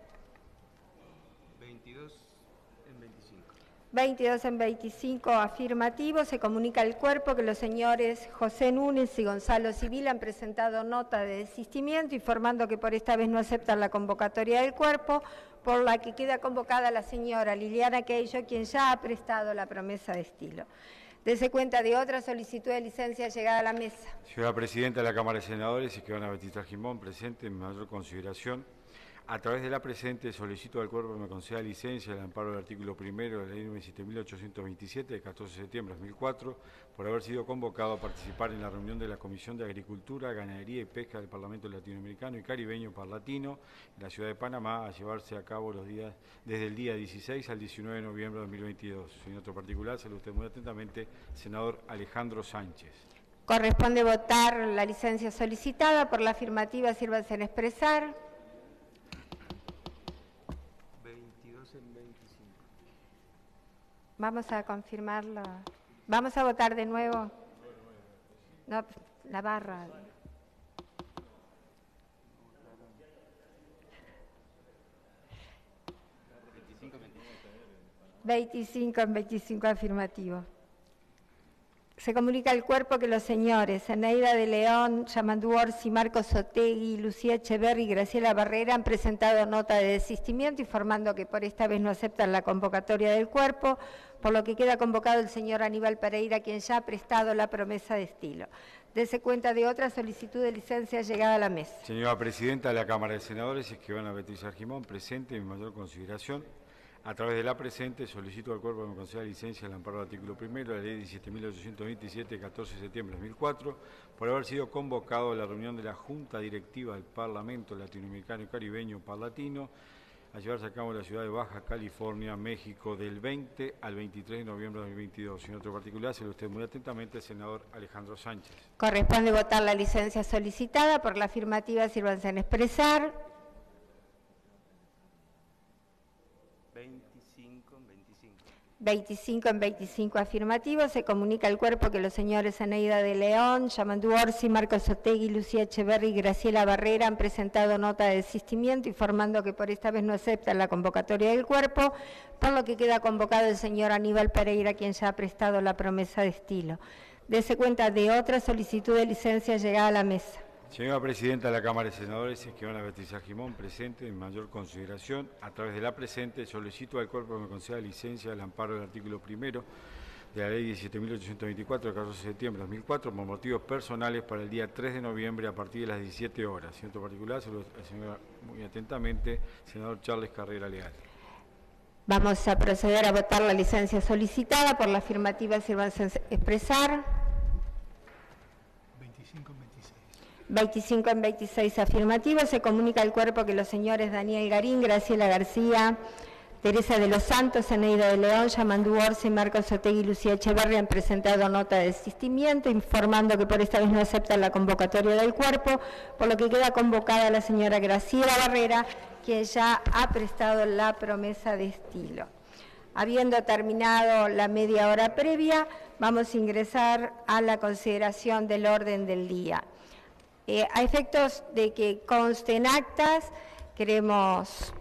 22 en 25. 22 en 25, afirmativo. Se comunica al cuerpo que los señores José Núñez y Gonzalo Civil han presentado nota de desistimiento, informando que por esta vez no aceptan la convocatoria del cuerpo, por la que queda convocada la señora Liliana Queillo, quien ya ha prestado la promesa de estilo. Dese cuenta de otra solicitud de licencia llegada a la mesa. Señora Presidenta de la Cámara de Senadores, Escrivana Batista Jimón, presente en mi mayor consideración. A través de la presente solicito al cuerpo me conceda licencia al amparo del artículo 1 de la Ley número 17.827 de 14 de septiembre de 2004 por haber sido convocado a participar en la reunión de la Comisión de Agricultura, Ganadería y Pesca del Parlamento Latinoamericano y Caribeño Parlatino en la ciudad de Panamá, a llevarse a cabo los días desde el día 16 al 19 de noviembre de 2022. En otro particular, saludo usted muy atentamente, senador Alejandro Sánchez. Corresponde votar la licencia solicitada. Por la afirmativa, sírvanse en expresar. 22 en 25. Vamos a confirmarlo. Vamos a votar de nuevo. No, la barra. 25 en 25, afirmativo. Se comunica al cuerpo que los señores Eneida de León, Yamandu Orsi, Marcos Otegui, Lucía Echeverri y Graciela Barrera han presentado nota de desistimiento informando que por esta vez no aceptan la convocatoria del cuerpo, por lo que queda convocado el señor Aníbal Pereira, quien ya ha prestado la promesa de estilo. Dese cuenta de otra solicitud de licencia llegada a la mesa. Señora Presidenta de la Cámara de Senadores, Escribana Beatriz Argimón, presente en mayor consideración. A través de la presente, solicito al cuerpo que me conceda licencia al amparo del artículo 1 de la Ley 17.827, 14 de septiembre de 2004, por haber sido convocado a la reunión de la Junta Directiva del Parlamento Latinoamericano y Caribeño Parlatino a llevarse a cabo en la ciudad de Baja California, México, del 20 al 23 de noviembre de 2022. En otro particular, se lo usted muy atentamente, el senador Alejandro Sánchez. Corresponde votar la licencia solicitada. Por la afirmativa, sírvanse en expresar. 25 en 25 afirmativos. Se comunica al cuerpo que los señores Eneida de León, Yamandu Orsi, Marcos Otegui, Lucía Echeverri y Graciela Barrera han presentado nota de desistimiento informando que por esta vez no aceptan la convocatoria del cuerpo, por lo que queda convocado el señor Aníbal Pereira, quien ya ha prestado la promesa de estilo. Dese cuenta de otra solicitud de licencia llegada a la mesa. Señora Presidenta de la Cámara de Senadores, Escribana Beatriz Argimón, presente en mayor consideración. A través de la presente, solicito al cuerpo que me conceda licencia al amparo del artículo 1 de la Ley 17.824, de 14 de septiembre de 2004, por motivos personales para el día 3 de noviembre a partir de las 17 horas. En otro particular, se lo señora muy atentamente, senador Charles Carrera Leal. Vamos a proceder a votar la licencia solicitada. Por la afirmativa, sírvanse a expresar. 25 en 26 afirmativos. Se comunica al cuerpo que los señores Daniel Garín, Graciela García, Teresa de los Santos, Eneida de León, Yamandu Orsi, Marcos Otegui y Lucía Echeverri han presentado nota de desistimiento informando que por esta vez no aceptan la convocatoria del cuerpo, por lo que queda convocada la señora Graciela Barrera, quien ya ha prestado la promesa de estilo. Habiendo terminado la media hora previa, vamos a ingresar a la consideración del orden del día. A efectos de que consten actas, queremos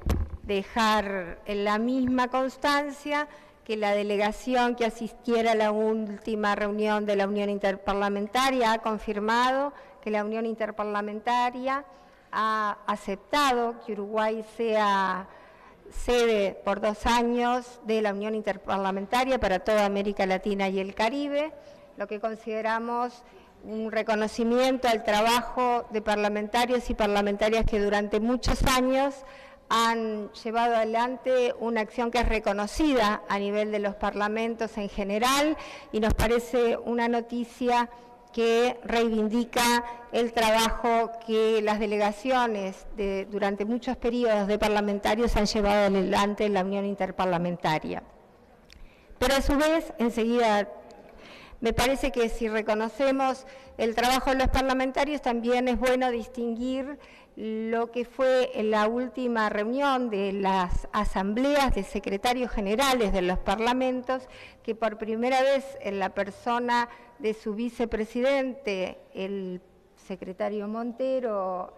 dejar en la misma constancia que la delegación que asistiera a la última reunión de la Unión Interparlamentaria ha confirmado que la Unión Interparlamentaria ha aceptado que Uruguay sea sede por 2 años de la Unión Interparlamentaria para toda América Latina y el Caribe, lo que consideramos un reconocimiento al trabajo de parlamentarios y parlamentarias que durante muchos años han llevado adelante una acción que es reconocida a nivel de los parlamentos en general y nos parece una noticia que reivindica el trabajo que las delegaciones durante muchos periodos de parlamentarios han llevado adelante en la Unión Interparlamentaria. Pero a su vez, enseguida, me parece que si reconocemos el trabajo de los parlamentarios, también es bueno distinguir lo que fue en la última reunión de las asambleas de secretarios generales de los parlamentos, que por primera vez en la persona de su vicepresidente, el secretario Montero,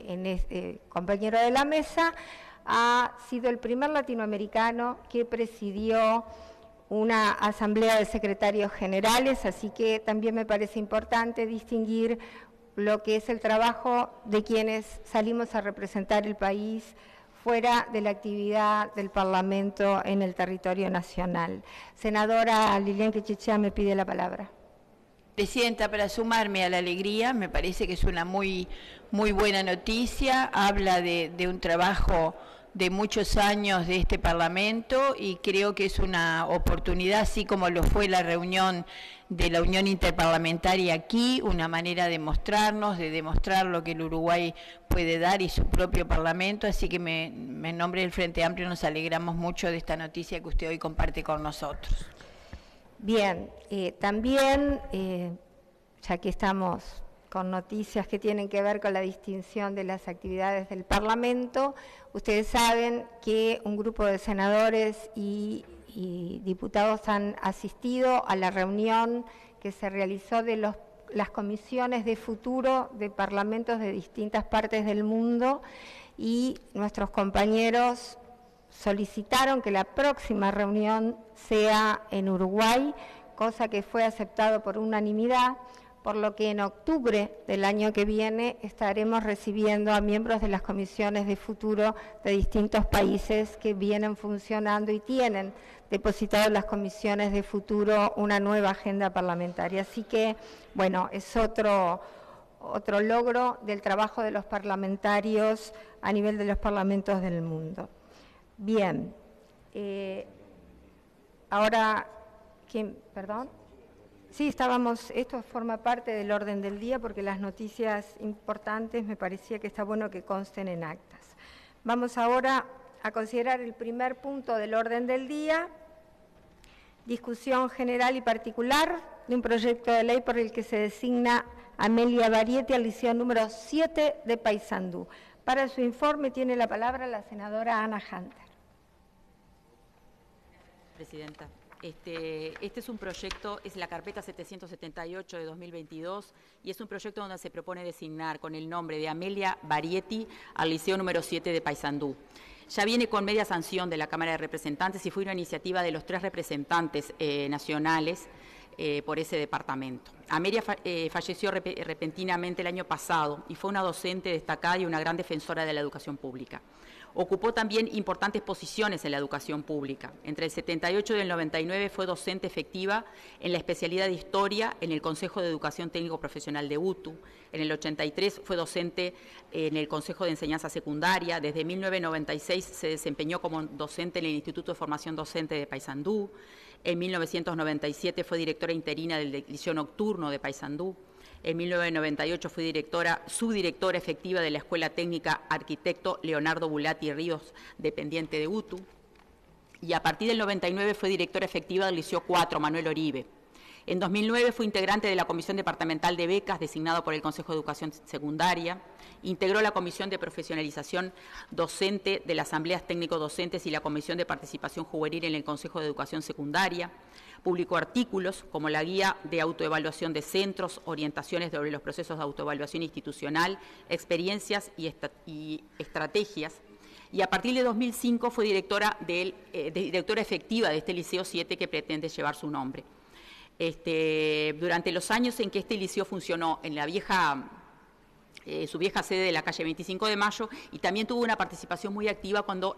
compañero de la mesa, ha sido el primer latinoamericano que presidió una asamblea de secretarios generales, así que también me parece importante distinguir lo que es el trabajo de quienes salimos a representar el país fuera de la actividad del Parlamento en el territorio nacional. Senadora Lilian Quechechea me pide la palabra. Presidenta, para sumarme a la alegría, me parece que es una muy buena noticia, habla de un trabajo de muchos años de este Parlamento y creo que es una oportunidad, así como lo fue la reunión de la Unión Interparlamentaria aquí, una manera de mostrarnos, de demostrar lo que el Uruguay puede dar y su propio Parlamento, así que en nombre del Frente Amplio nos alegramos mucho de esta noticia que usted hoy comparte con nosotros. Bien, también, ya que estamos con noticias que tienen que ver con la distinción de las actividades del Parlamento, ustedes saben que un grupo de senadores y diputados han asistido a la reunión que se realizó de las comisiones de futuro de parlamentos de distintas partes del mundo y nuestros compañeros solicitaron que la próxima reunión sea en Uruguay cosa que fue aceptado por unanimidad, por lo que en octubre del año que viene estaremos recibiendo a miembros de las comisiones de futuro de distintos países que vienen funcionando y tienen depositado en las comisiones de futuro una nueva agenda parlamentaria. Así que, bueno, es otro logro del trabajo de los parlamentarios a nivel de los parlamentos del mundo. Bien, ahora, ¿quién? ¿Perdón? Sí, esto forma parte del orden del día porque las noticias importantes me parecía que está bueno que consten en actas. Vamos ahora a considerar el primer punto del orden del día, discusión general y particular de un proyecto de ley por el que se designa Amelia Barietti al liceo número 7 de Paysandú. Para su informe tiene la palabra la senadora Ana Hunter. Presidenta. Este es un proyecto, es la carpeta 778 de 2022 y es un proyecto donde se propone designar con el nombre de Amelia Barietti al liceo número 7 de Paysandú. Ya viene con media sanción de la Cámara de Representantes y fue una iniciativa de los 3 representantes nacionales por ese departamento. Amelia falleció repentinamente el año pasado y fue una docente destacada y una gran defensora de la educación pública. Ocupó también importantes posiciones en la educación pública. Entre el 78 y el 99 fue docente efectiva en la especialidad de Historia en el Consejo de Educación Técnico Profesional de UTU. En el 83 fue docente en el Consejo de Enseñanza Secundaria. Desde 1996 se desempeñó como docente en el Instituto de Formación Docente de Paysandú. En 1997 fue directora interina del Liceo Nocturno de Paysandú. En 1998 fui subdirectora efectiva de la Escuela Técnica Arquitecto Leonardo Bulati Ríos, dependiente de UTU. Y a partir del 99 fue directora efectiva del Liceo 4, Manuel Oribe. En 2009 fue integrante de la Comisión Departamental de Becas, designado por el Consejo de Educación Secundaria. Integró la Comisión de Profesionalización Docente de las Asambleas Técnico-Docentes y la Comisión de Participación Juvenil en el Consejo de Educación Secundaria. Publicó artículos como la Guía de Autoevaluación de Centros, Orientaciones sobre los procesos de autoevaluación institucional, Experiencias y Estrategias. Y a partir de 2005 fue directora efectiva de este Liceo 7 que pretende llevar su nombre. Durante los años en que este liceo funcionó en la su vieja sede de la calle 25 de Mayo, y también tuvo una participación muy activa cuando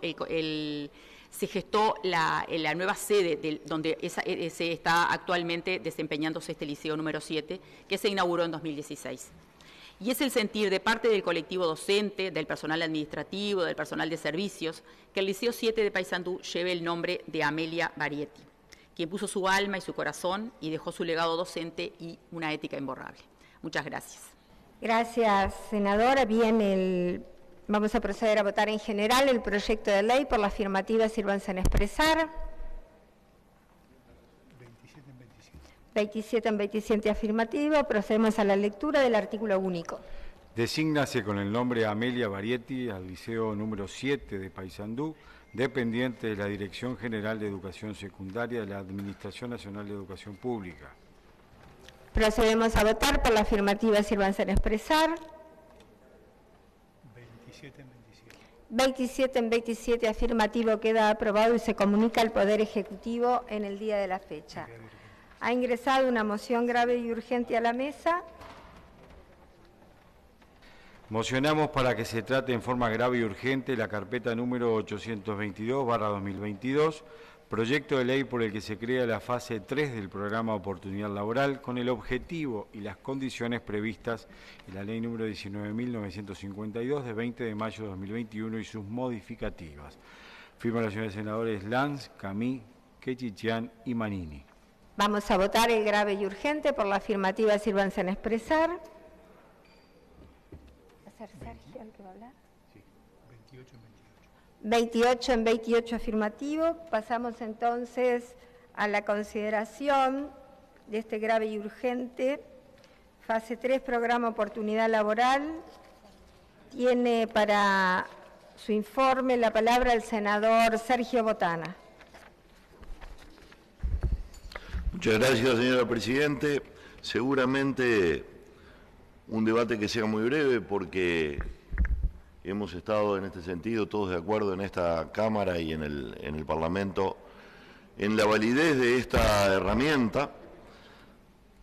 se gestó la nueva sede donde se está actualmente desempeñándose este liceo número 7, que se inauguró en 2016. Y es el sentir de parte del colectivo docente, del personal administrativo, del personal de servicios, que el Liceo 7 de Paysandú lleve el nombre de Amelia Barietti, quien puso su alma y su corazón y dejó su legado docente y una ética imborrable. Muchas gracias. Gracias, senadora. Bien, vamos a proceder a votar en general el proyecto de ley. Por la afirmativa, sírvanse en expresar. 27 en 27 afirmativo. Procedemos a la lectura del artículo único. Desígnase con el nombre Amelia Barietti al Liceo número 7 de Paysandú, dependiente de la Dirección General de Educación Secundaria de la Administración Nacional de Educación Pública. Procedemos a votar. Por la afirmativa, sírvanse en expresar. 27 en 27. 27 en 27 afirmativo, queda aprobado y se comunica al Poder Ejecutivo en el día de la fecha. Ha ingresado una moción grave y urgente a la mesa. Mocionamos para que se trate en forma grave y urgente la carpeta número 822/2022, proyecto de ley por el que se crea la fase 3 del programa Oportunidad Laboral con el objetivo y las condiciones previstas en la ley número 19.952 de 20 de mayo de 2021 y sus modificativas. Firman los señores senadores Lanz, Camí, Quechichián y Manini. Vamos a votar el grave y urgente. Por la afirmativa, sírvanse en expresar. ¿Va a ser Sergio el que va a hablar? Sí, 28 en 28 28. en 28 afirmativo. Pasamos entonces a la consideración de este grave y urgente. Fase 3, programa Oportunidad Laboral. Tiene para su informe la palabra el senador Sergio Botana. Muchas gracias, señora Presidente. Seguramente un debate que sea muy breve porque hemos estado en este sentido todos de acuerdo en esta Cámara y en el Parlamento en la validez de esta herramienta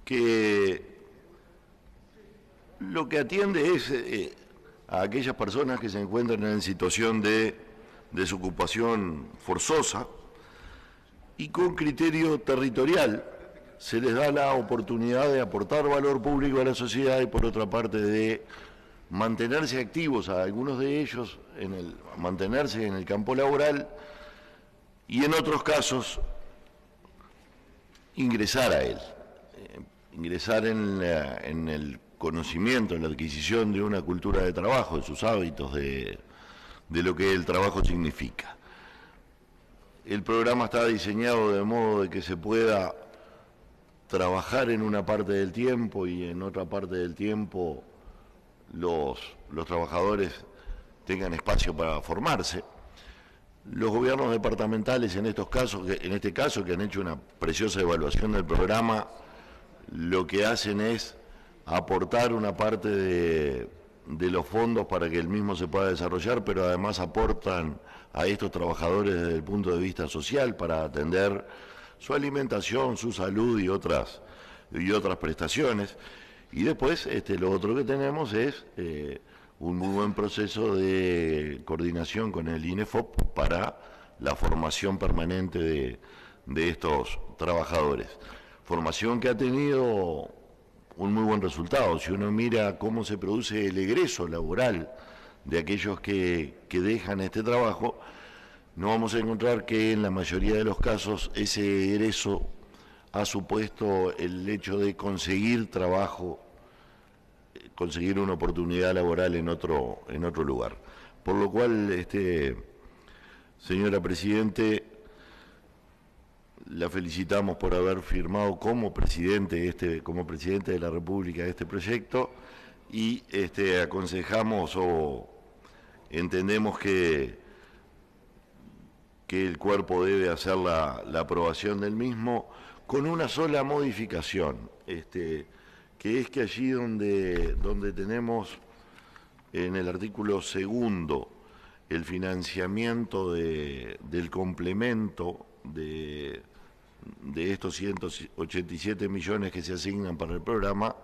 que lo que atiende es a aquellas personas que se encuentran en situación de desocupación forzosa y con criterio territorial se les da la oportunidad de aportar valor público a la sociedad y por otra parte de mantenerse activos a algunos de ellos, mantenerse en el campo laboral y en otros casos ingresar a él, ingresar en el conocimiento, en la adquisición de una cultura de trabajo, de sus hábitos, de lo que el trabajo significa. El programa está diseñado de modo de que se pueda trabajar en una parte del tiempo y en otra parte del tiempo los trabajadores tengan espacio para formarse. Los gobiernos departamentales en este caso, que han hecho una preciosa evaluación del programa, lo que hacen es aportar una parte de los fondos para que el mismo se pueda desarrollar, pero además aportan a estos trabajadores desde el punto de vista social para atender su alimentación, su salud y otras prestaciones. Y después lo otro que tenemos es un muy buen proceso de coordinación con el INEFOP para la formación permanente de estos trabajadores. Formación que ha tenido un muy buen resultado. Si uno mira cómo se produce el egreso laboral de aquellos que dejan este trabajo, no vamos a encontrar que en la mayoría de los casos ese egreso ha supuesto el hecho de conseguir trabajo, conseguir una oportunidad laboral en otro lugar. Por lo cual, señora Presidente, la felicitamos por haber firmado como presidente de la República este proyecto y aconsejamos o entendemos que el cuerpo debe hacer la aprobación del mismo con una sola modificación, que es que allí donde tenemos en el artículo 2 el financiamiento del complemento de estos 187 millones que se asignan para el programa,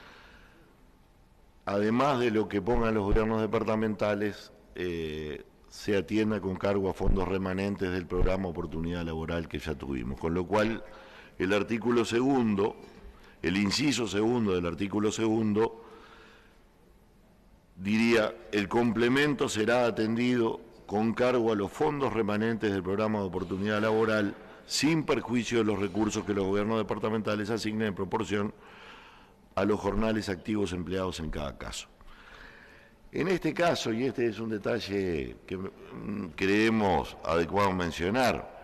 además de lo que pongan los gobiernos departamentales, se atienda con cargo a fondos remanentes del programa Oportunidad Laboral que ya tuvimos. Con lo cual, el artículo 2, el inciso 2 del artículo 2, diría: el complemento será atendido con cargo a los fondos remanentes del programa de Oportunidad Laboral, sin perjuicio de los recursos que los gobiernos departamentales asignen en proporción a los jornales activos empleados en cada caso. En este caso, y este es un detalle que creemos adecuado mencionar,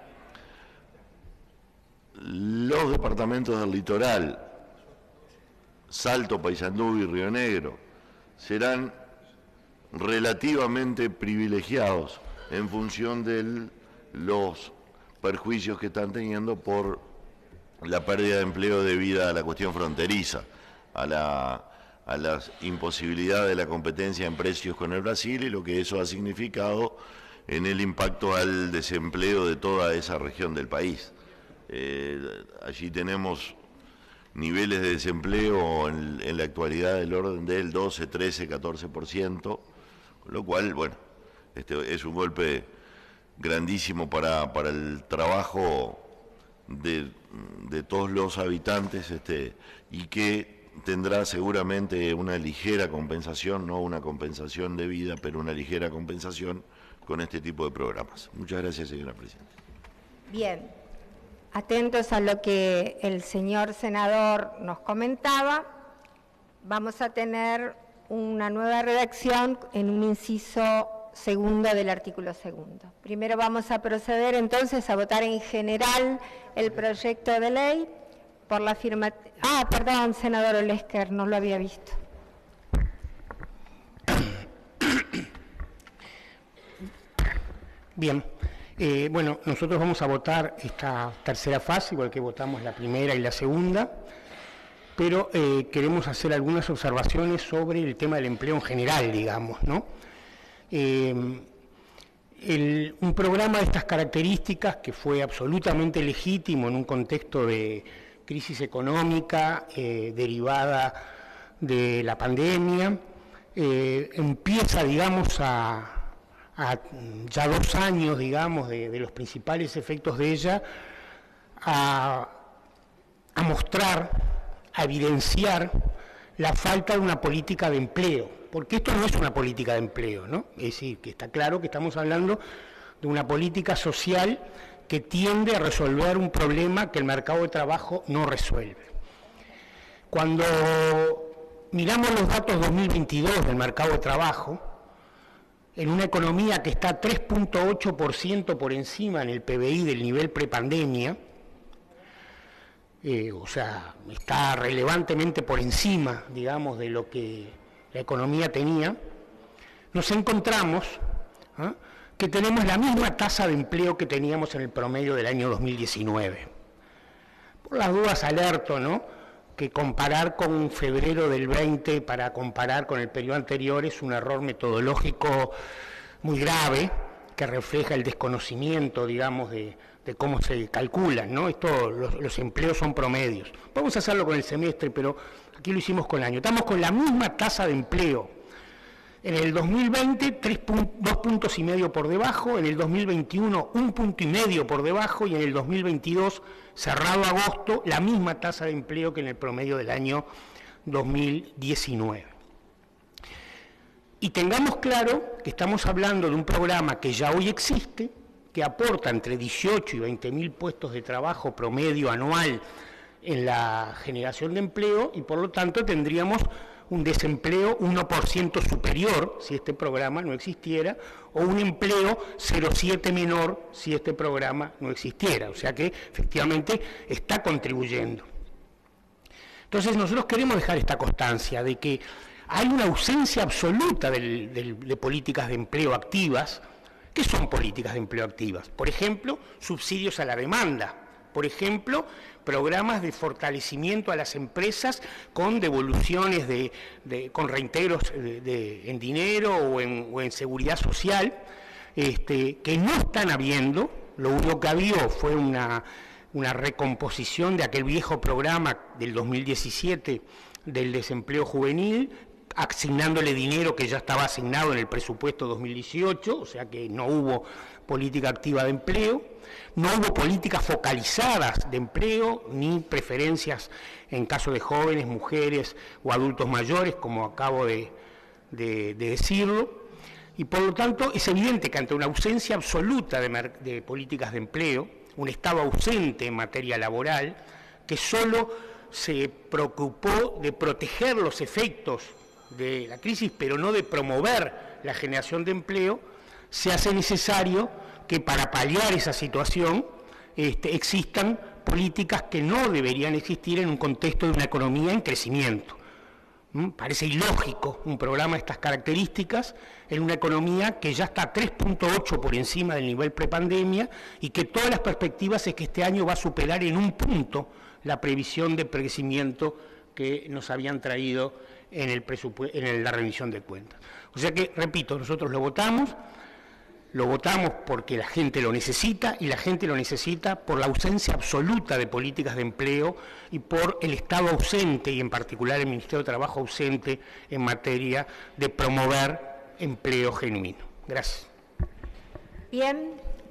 los departamentos del litoral, Salto, Paysandú y Río Negro, serán relativamente privilegiados en función de los perjuicios que están teniendo por la pérdida de empleo debida a la cuestión fronteriza, a la imposibilidad de la competencia en precios con el Brasil y lo que eso ha significado en el impacto al desempleo de toda esa región del país. Allí tenemos niveles de desempleo en la actualidad del orden del 12, 13, 14%, con lo cual, bueno, es un golpe grandísimo para el trabajo de todos los habitantes y que tendrá seguramente una ligera compensación, no una compensación de vida, pero una ligera compensación con este tipo de programas. Muchas gracias, señora Presidenta. Bien, atentos a lo que el señor senador nos comentaba, vamos a tener una nueva redacción en un inciso 2 del artículo 2. Primero vamos a proceder entonces a votar en general el proyecto de ley por la firma... Ah, perdón, senador Olesker, no lo había visto. Bien, bueno, nosotros vamos a votar esta tercera fase, igual que votamos la primera y la segunda, pero queremos hacer algunas observaciones sobre el tema del empleo en general, digamos, ¿no? Un programa de estas características, que fue absolutamente legítimo en un contexto de crisis económica derivada de la pandemia, empieza, digamos, a ya 2 años, digamos, de los principales efectos de ella, a mostrar, a evidenciar la falta de una política de empleo, porque esto no es una política de empleo, ¿no? Es decir, que está claro que estamos hablando de una política social que tiende a resolver un problema que el mercado de trabajo no resuelve. Cuando miramos los datos 2022 del mercado de trabajo, en una economía que está 3.8% por encima en el PBI del nivel prepandemia, o sea, está relevantemente por encima, digamos, de lo que la economía tenía, nos encontramos que tenemos la misma tasa de empleo que teníamos en el promedio del año 2019. Por las dudas alerto, ¿no?, que comparar con febrero del 20 para comparar con el periodo anterior es un error metodológico muy grave, que refleja el desconocimiento, digamos, de cómo se calculan, ¿no? Los empleos son promedios. Vamos a hacerlo con el semestre, pero aquí lo hicimos con el año. Estamos con la misma tasa de empleo. En el 2020, 2,5 puntos por debajo, en el 2021, 1,5 puntos por debajo, y en el 2022, cerrado agosto, la misma tasa de empleo que en el promedio del año 2019. Y tengamos claro que estamos hablando de un programa que ya hoy existe, que aporta entre 18 y 20.000 puestos de trabajo promedio anual en la generación de empleo, y por lo tanto tendríamos un desempleo 1% superior si este programa no existiera, o un empleo 0,7 menor si este programa no existiera. O sea que efectivamente está contribuyendo. Entonces nosotros queremos dejar esta constancia de que hay una ausencia absoluta de políticas de empleo activas. ¿Qué son políticas de empleo activas? Por ejemplo, subsidios a la demanda. Por ejemplo, programas de fortalecimiento a las empresas con devoluciones, con reintegros en dinero o en seguridad social, que no están habiendo. Lo único que habido fue una recomposición de aquel viejo programa del 2017 del desempleo juvenil, asignándole dinero que ya estaba asignado en el presupuesto 2018, o sea que no hubo política activa de empleo, no hubo políticas focalizadas de empleo, ni preferencias en caso de jóvenes, mujeres o adultos mayores, como acabo de decirlo, y por lo tanto es evidente que ante una ausencia absoluta de políticas de empleo, un Estado ausente en materia laboral, que solo se preocupó de proteger los efectos de la crisis, pero no de promover la generación de empleo, se hace necesario que para paliar esa situación existan políticas que no deberían existir en un contexto de una economía en crecimiento. Parece ilógico un programa de estas características en una economía que ya está 3.8 por encima del nivel prepandemia y que todas las perspectivas es que este año va a superar en 1 punto la previsión de crecimiento que nos habían traído en la revisión de cuentas. O sea que, repito, nosotros lo votamos porque la gente lo necesita, y la gente lo necesita por la ausencia absoluta de políticas de empleo y por el Estado ausente, y en particular el Ministerio de Trabajo ausente en materia de promover empleo genuino. Gracias. Bien.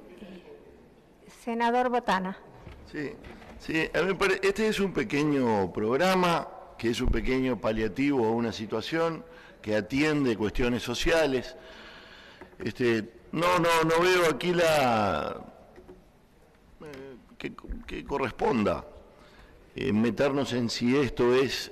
Senador Botana. Sí, a mí me parece, este es un pequeño programa, que es un pequeño paliativo a una situación que atiende cuestiones sociales. No veo aquí que corresponda meternos en si esto es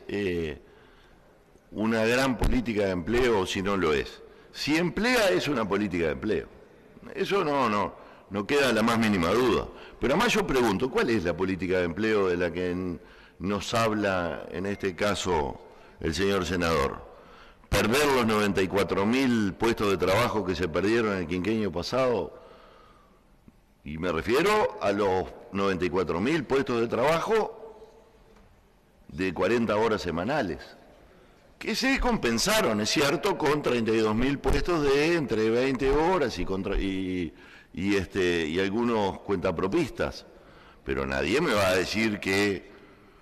una gran política de empleo o si no lo es. Si emplea, es una política de empleo. Eso no queda la más mínima duda. Pero además yo pregunto, ¿cuál es la política de empleo de la que nos habla en este caso el señor senador? ¿Perder los 94.000 puestos de trabajo que se perdieron en el quinquenio pasado? Y me refiero a los 94.000 puestos de trabajo de 40 horas semanales, que se compensaron, es cierto, con 32.000 puestos de entre 20 horas y algunos cuentapropistas. Pero nadie me va a decir que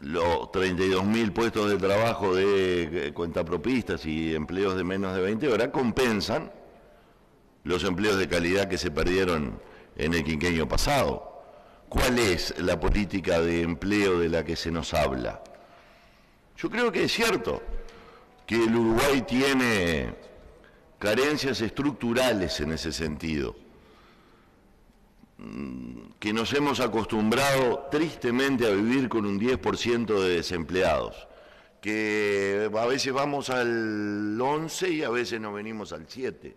los 32.000 puestos de trabajo de cuentapropistas y empleos de menos de 20 horas compensan los empleos de calidad que se perdieron en el quinquenio pasado. ¿Cuál es la política de empleo de la que se nos habla? Yo creo que es cierto que el Uruguay tiene carencias estructurales en ese sentido, que nos hemos acostumbrado tristemente a vivir con un 10% de desempleados, que a veces vamos al 11 y a veces nos venimos al 7,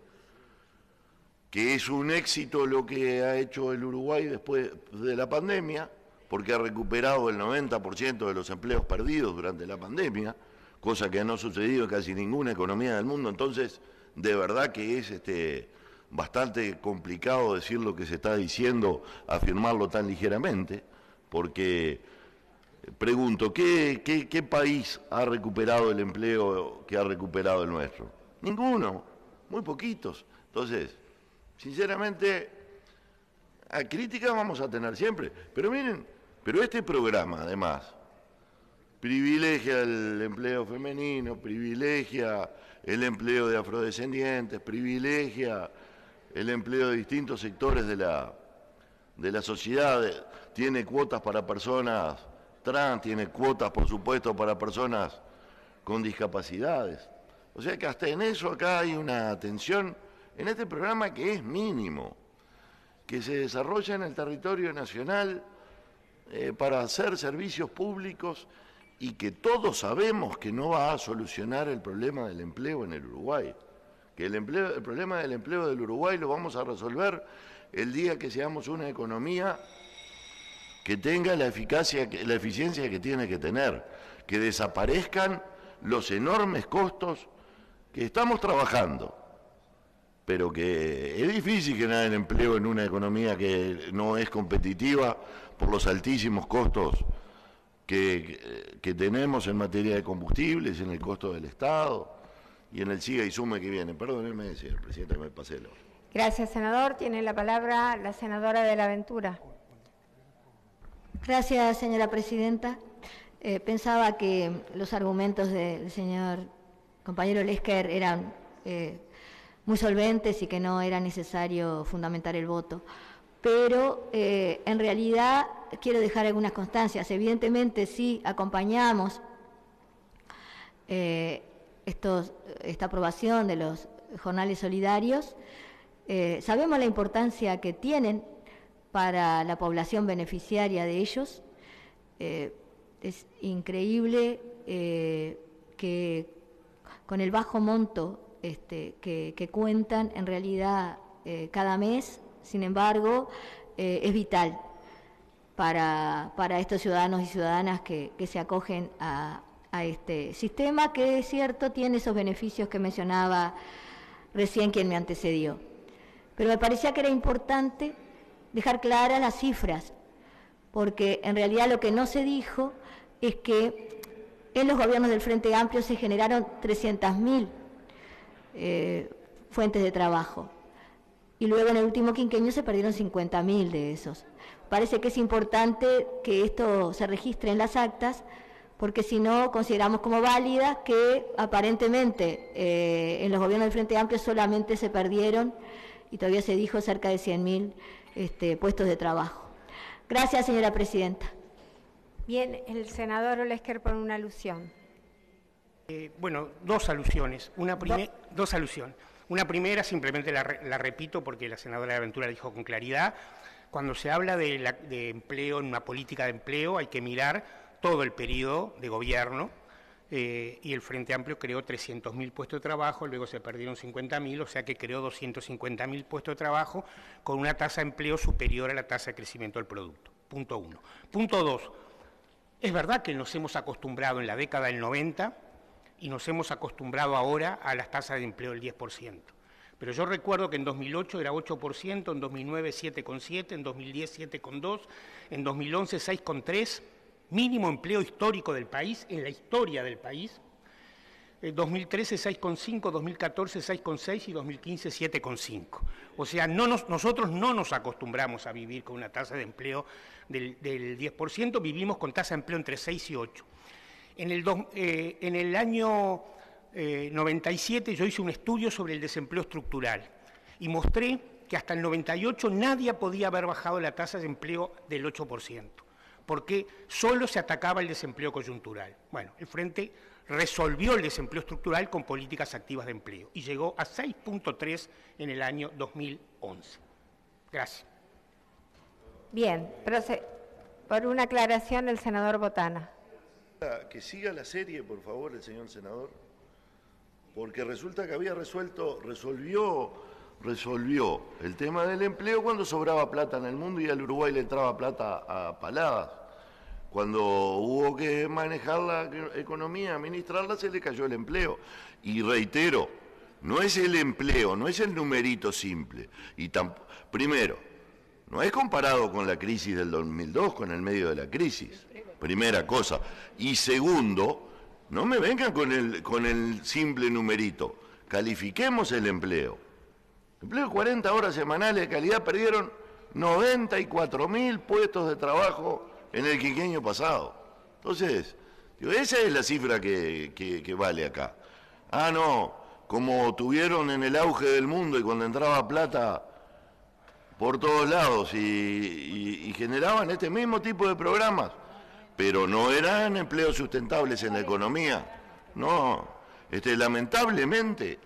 que es un éxito lo que ha hecho el Uruguay después de la pandemia, porque ha recuperado el 90% de los empleos perdidos durante la pandemia, cosa que no ha sucedido en casi ninguna economía del mundo. Entonces, de verdad que es bastante complicado decir lo que se está diciendo, afirmarlo tan ligeramente, porque pregunto, ¿qué país ha recuperado el empleo que ha recuperado el nuestro? Ninguno, muy poquitos. Entonces, sinceramente, a críticas vamos a tener siempre. Pero miren, pero este programa, además, privilegia el empleo femenino, privilegia el empleo de afrodescendientes, privilegia el empleo de distintos sectores de la sociedad, tiene cuotas para personas trans, tiene cuotas, por supuesto, para personas con discapacidades. O sea que hasta en eso acá hay una atención en este programa que es mínimo, que se desarrolla en el territorio nacional para hacer servicios públicos y que todos sabemos que no va a solucionar el problema del empleo en el Uruguay. Que el problema del empleo del Uruguay lo vamos a resolver el día que seamos una economía que tenga la eficiencia que tiene que tener, que desaparezcan los enormes costos que estamos trabajando, pero que es difícil generar empleo en una economía que no es competitiva por los altísimos costos que tenemos en materia de combustibles, en el costo del Estado y en el siga y sume que viene. Perdóneme, señor presidente, me pasé la hora. Gracias, senador. Tiene la palabra la senadora de la Ventura. Gracias, señora presidenta. Pensaba que los argumentos del señor compañero Lesker eran muy solventes y que no era necesario fundamentar el voto. Pero en realidad quiero dejar algunas constancias. Evidentemente, sí acompañamos esta aprobación de los jornales solidarios. Sabemos la importancia que tienen para la población beneficiaria de ellos. Es increíble que con el bajo monto que cuentan en realidad cada mes, sin embargo, es vital para estos ciudadanos y ciudadanas que se acogen a este sistema, que es cierto, tiene esos beneficios que mencionaba recién quien me antecedió. Pero me parecía que era importante dejar claras las cifras, porque en realidad lo que no se dijo es que en los gobiernos del Frente Amplio se generaron 300.000 fuentes de trabajo, y luego en el último quinquenio se perdieron 50.000 de esos. Parece que es importante que esto se registre en las actas, porque si no consideramos como válidas que aparentemente en los gobiernos del Frente Amplio solamente se perdieron, y todavía se dijo, cerca de 100.000 puestos de trabajo. Gracias, señora presidenta. Bien, el senador Olesker por una alusión. Bueno, dos alusiones. Dos alusiones. Una primera, simplemente la repito porque la senadora de Aventura dijo con claridad. Cuando se habla de empleo, en una política de empleo, hay que mirar todo el periodo de gobierno, y el Frente Amplio creó 300.000 puestos de trabajo, luego se perdieron 50.000, o sea que creó 250.000 puestos de trabajo con una tasa de empleo superior a la tasa de crecimiento del producto. Punto uno. Punto dos, es verdad que nos hemos acostumbrado en la década del 90 y nos hemos acostumbrado ahora a las tasas de empleo del 10%. Pero yo recuerdo que en 2008 era 8%, en 2009 7,7%, en 2010 7,2%, en 2011 6,3%, mínimo empleo histórico del país, en la historia del país. 2013 6,5, 2014 6,6 y 2015 7,5. O sea, nosotros no nos acostumbramos a vivir con una tasa de empleo del 10%, vivimos con tasa de empleo entre 6 y 8. En el año 97 yo hice un estudio sobre el desempleo estructural y mostré que hasta el 98 nadie podía haber bajado la tasa de empleo del 8%, porque solo se atacaba el desempleo coyuntural. Bueno, el Frente resolvió el desempleo estructural con políticas activas de empleo y llegó a 6,3 en el año 2011. Gracias. Bien, por una aclaración el senador Botana. Que siga la serie, por favor, el señor senador, porque resulta que había resolvió el tema del empleo cuando sobraba plata en el mundo y al Uruguay le entraba plata a paladas. Cuando hubo que manejar la economía, administrarla, se le cayó el empleo. Y reitero, no es el empleo, no es el numerito simple. Primero, no es comparado con la crisis del 2002, con el medio de la crisis. Primera cosa. Y segundo, no me vengan con el simple numerito. Califiquemos el empleo. Empleo de 40 horas semanales de calidad, perdieron 94.000 puestos de trabajo en el quinquenio pasado. Entonces, esa es la cifra que vale acá. Ah, no, como tuvieron en el auge del mundo y cuando entraba plata por todos lados y generaban este mismo tipo de programas, pero no eran empleos sustentables en la economía. No, lamentablemente,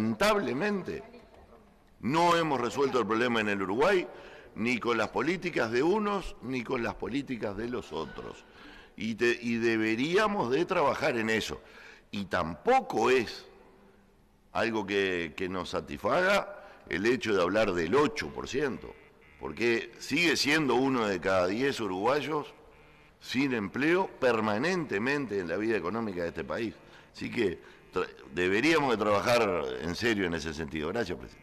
no hemos resuelto el problema en el Uruguay, ni con las políticas de unos, ni con las políticas de los otros. Y deberíamos de trabajar en eso. Y tampoco es algo que nos satisfaga el hecho de hablar del 8%, porque sigue siendo 1 de cada 10 uruguayos sin empleo permanentemente en la vida económica de este país. Así que deberíamos de trabajar en serio en ese sentido. Gracias, presidente.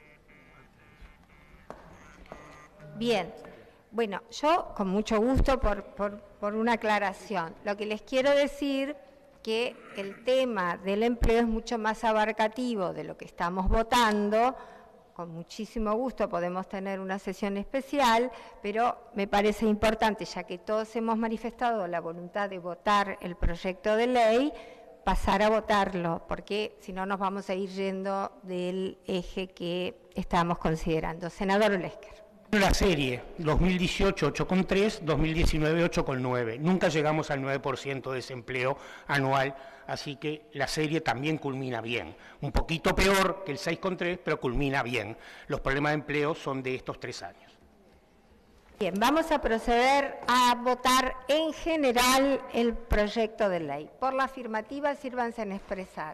Bien, bueno, yo con mucho gusto por una aclaración. Lo que les quiero decir que el tema del empleo es mucho más abarcativo de lo que estamos votando. Con muchísimo gusto podemos tener una sesión especial, pero me parece importante, ya que todos hemos manifestado la voluntad de votar el proyecto de ley, pasar a votarlo, porque si no nos vamos a ir yendo del eje que estábamos considerando. Senador Olesker. La serie, 2018 8,3, 2019 8,9. Nunca llegamos al 9% de desempleo anual, así que la serie también culmina bien. Un poquito peor que el 6,3, pero culmina bien. Los problemas de empleo son de estos 3 años. Bien, vamos a proceder a votar en general el proyecto de ley. Por la afirmativa, sírvanse en expresar.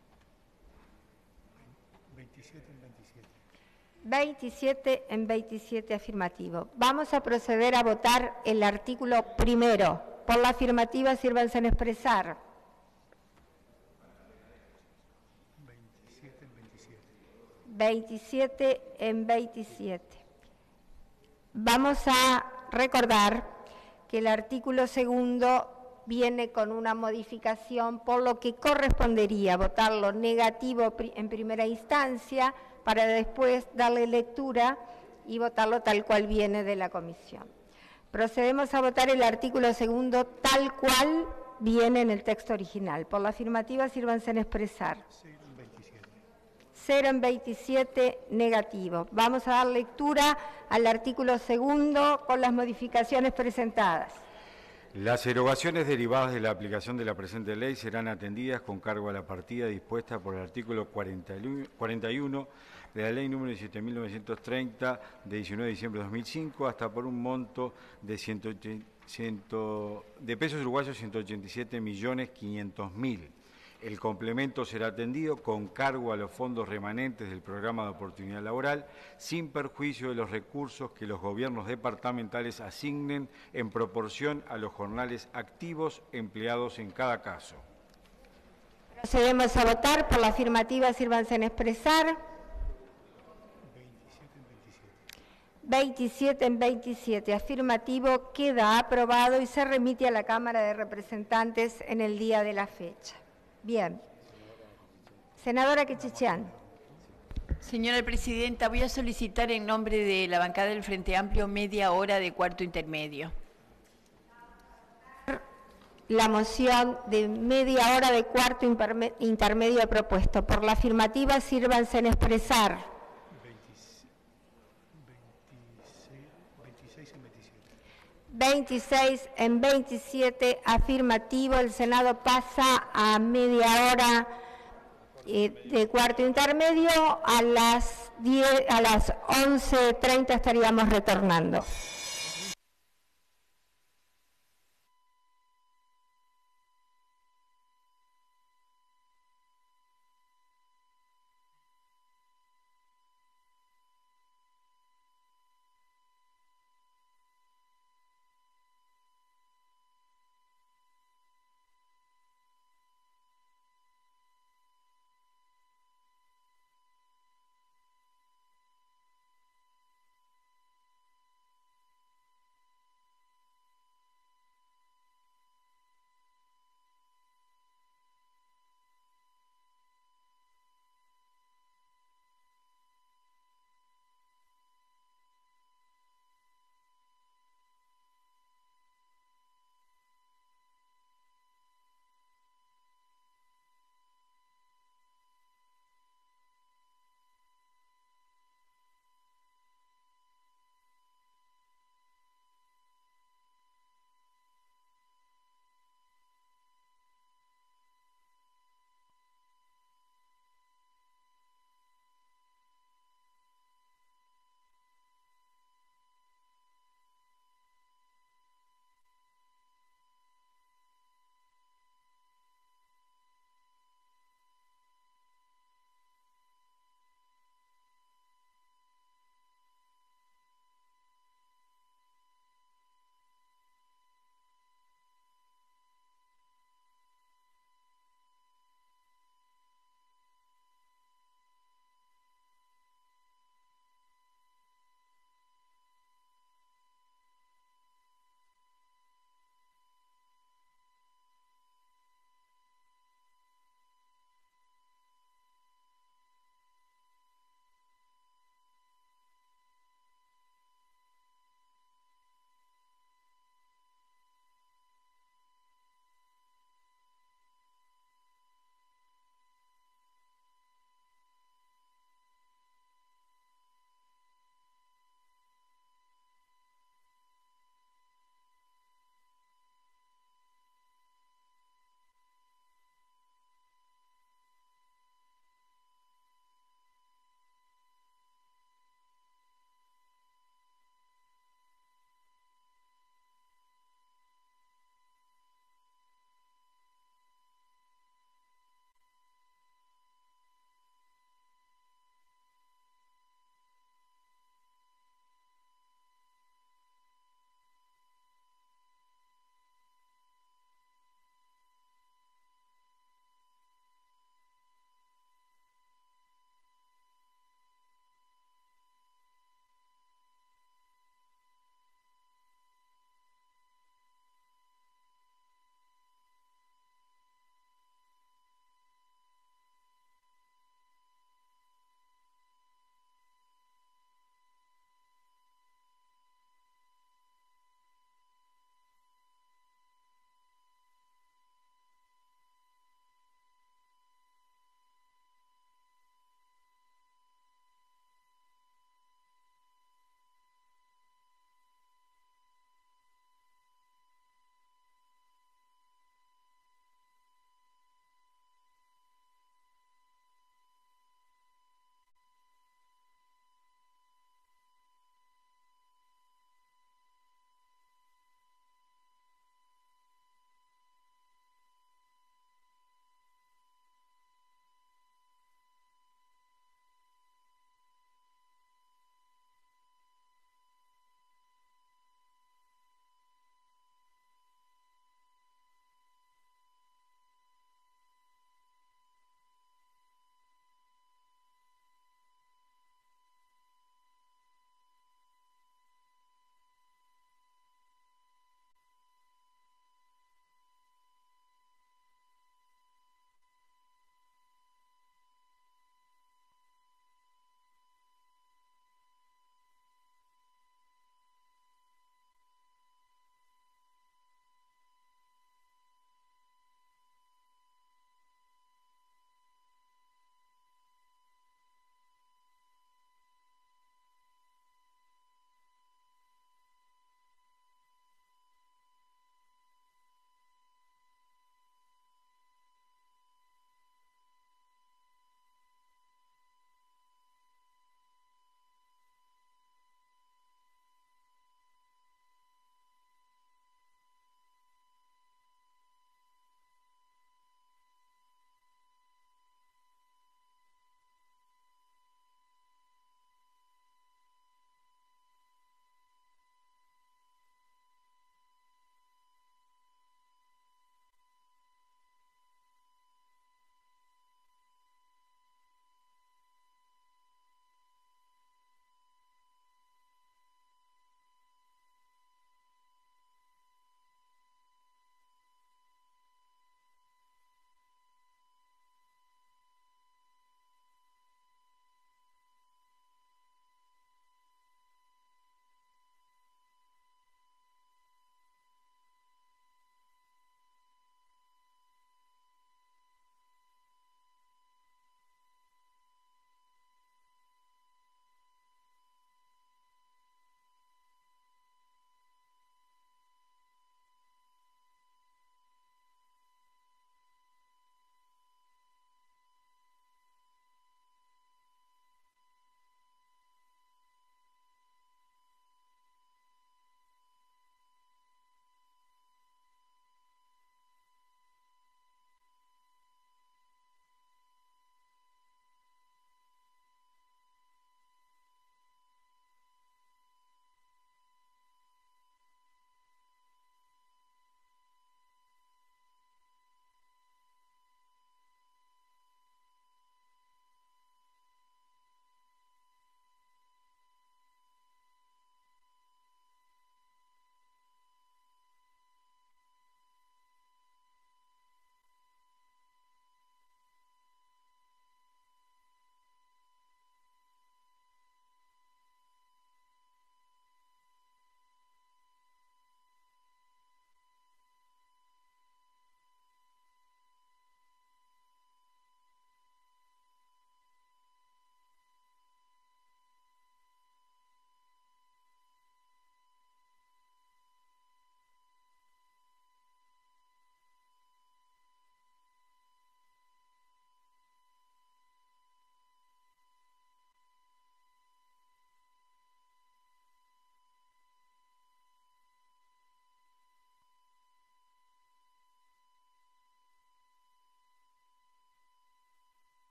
27 en 27 afirmativo. Vamos a proceder a votar el artículo primero. Por la afirmativa, sírvanse en expresar. 27 en 27. Vamos a recordar que el artículo segundo viene con una modificación, por lo que correspondería votarlo negativo en primera instancia, para después darle lectura y votarlo tal cual viene de la comisión. Procedemos a votar el artículo segundo tal cual viene en el texto original. Por la afirmativa, sírvanse en expresar. 0 en 27, negativo. Vamos a dar lectura al artículo segundo con las modificaciones presentadas. Las erogaciones derivadas de la aplicación de la presente ley serán atendidas con cargo a la partida dispuesta por el artículo 41 de la Ley número 17.930 de 19 de diciembre de 2005 hasta por un monto de pesos uruguayos 187.500.000. El complemento será atendido con cargo a los fondos remanentes del programa de oportunidad laboral, sin perjuicio de los recursos que los gobiernos departamentales asignen en proporción a los jornales activos empleados en cada caso. Procedemos a votar. Por la afirmativa, sírvanse en expresar. 27 en 27. Afirmativo, queda aprobado y se remite a la Cámara de Representantes en el día de la fecha. Bien, Senadora Quechichán. Señora Presidenta, voy a solicitar en nombre de la bancada del Frente Amplio media hora de cuarto intermedio. La moción de media hora de cuarto intermedio propuesto. Por la afirmativa, sírvanse en expresar. 26 en 27, afirmativo. El Senado pasa a media hora de cuarto intermedio. A las 11:30 estaríamos retornando.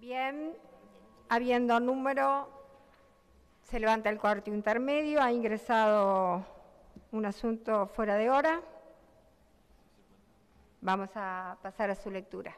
Bien, habiendo número, se levanta el corte intermedio. Ha ingresado un asunto fuera de hora. Vamos a pasar a su lectura.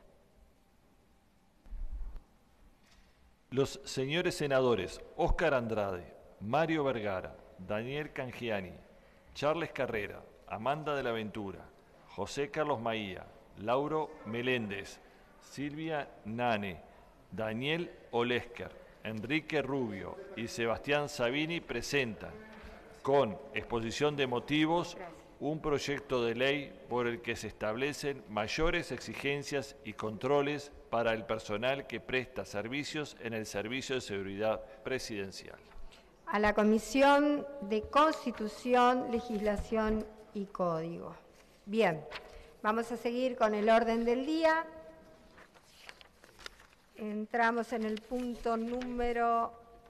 Los señores senadores Óscar Andrade, Mario Vergara, Daniel Cangiani, Charles Carrera, Amanda de la Ventura, José Carlos Maía, Lauro Meléndez, Silvia Nane, Daniel Olesker, Enrique Rubio y Sebastián Sabini presentan, con exposición de motivos, un proyecto de ley por el que se establecen mayores exigencias y controles para el personal que presta servicios en el Servicio de Seguridad Presidencial. A la Comisión de Constitución, Legislación y Código. Bien, vamos a seguir con el orden del día. Entramos en el punto número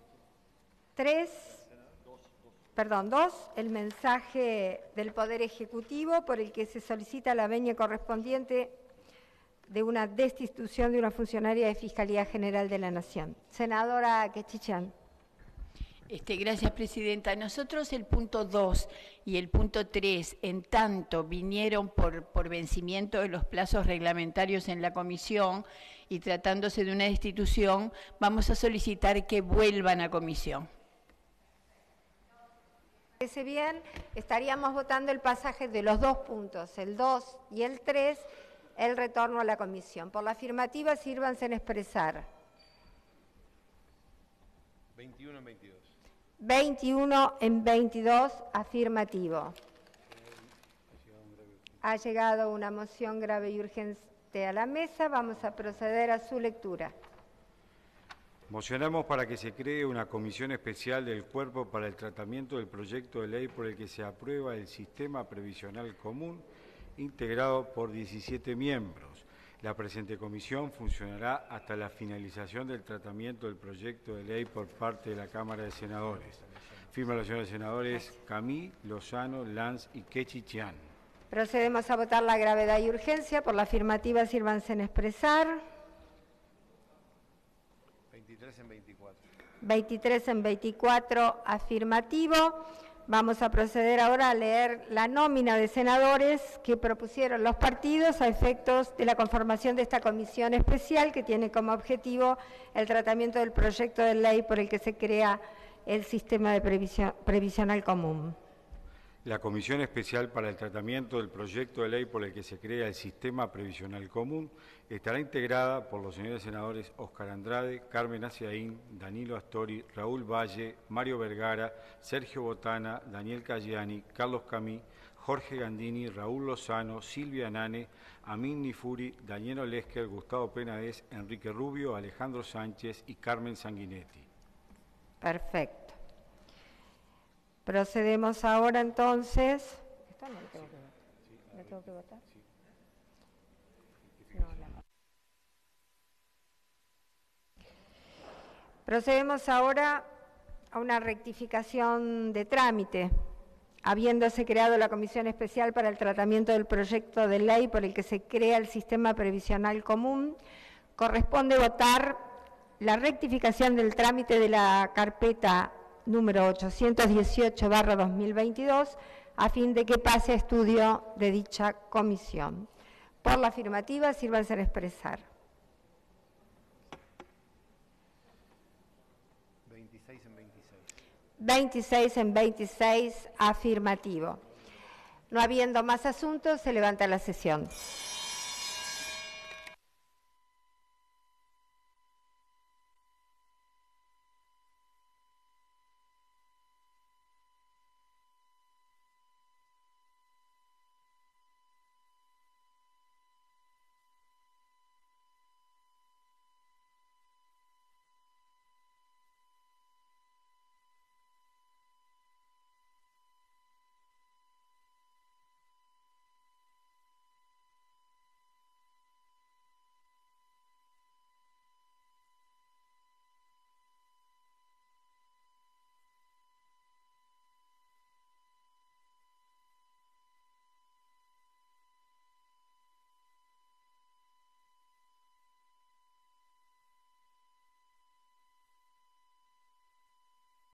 2, el mensaje del Poder Ejecutivo por el que se solicita la venia correspondiente de una destitución de una funcionaria de Fiscalía General de la Nación. Senadora Quechichán. Gracias, Presidenta. Nosotros el punto 2 y el punto 3, en tanto vinieron por vencimiento de los plazos reglamentarios en la comisión y tratándose de una destitución, vamos a solicitar que vuelvan a comisión. Parece bien, estaríamos votando el pasaje de los dos puntos, el 2 y el 3, el retorno a la comisión. Por la afirmativa, sírvanse en expresar. 21 en 22. 21 en 22, afirmativo. Ha llegado una moción grave y urgente a la mesa. Vamos a proceder a su lectura. Mocionamos para que se cree una comisión especial del Cuerpo para el tratamiento del proyecto de ley por el que se aprueba el Sistema Previsional Común, integrado por 17 miembros. La presente comisión funcionará hasta la finalización del tratamiento del proyecto de ley por parte de la Cámara de Senadores. Firma los señores senadores Camí, Lozano, Lanz y Quechichán. Procedemos a votar la gravedad y urgencia. Por la afirmativa, sírvanse en expresar. 23 en 24. 23 en 24, afirmativo. Vamos a proceder ahora a leer la nómina de senadores que propusieron los partidos a efectos de la conformación de esta comisión especial que tiene como objetivo el tratamiento del proyecto de ley por el que se crea el sistema de previsional común. La Comisión Especial para el Tratamiento del Proyecto de Ley por el que se crea el Sistema Previsional Común estará integrada por los señores senadores Óscar Andrade, Carmen Aciaín, Danilo Astori, Raúl Valle, Mario Vergara, Sergio Botana, Daniel Cangiani, Carlos Camí, Jorge Gandini, Raúl Lozano, Silvia Nane, Amin Nifuri, Daniel Olesker, Gustavo Penades, Enrique Rubio, Alejandro Sánchez y Carmen Sanguinetti. Perfecto. Procedemos ahora entonces. ¿Esto no lo tengo que votar? ¿Lo tengo que votar? No, Procedemos ahora a una rectificación de trámite. Habiéndose creado la Comisión Especial para el Tratamiento del Proyecto de Ley por el que se crea el Sistema Previsional Común, corresponde votar la rectificación del trámite de la carpeta número 818/2022, a fin de que pase a estudio de dicha comisión. Por la afirmativa, sírvanse en expresar. 26 en 26. 26 en 26, afirmativo. No habiendo más asuntos, se levanta la sesión.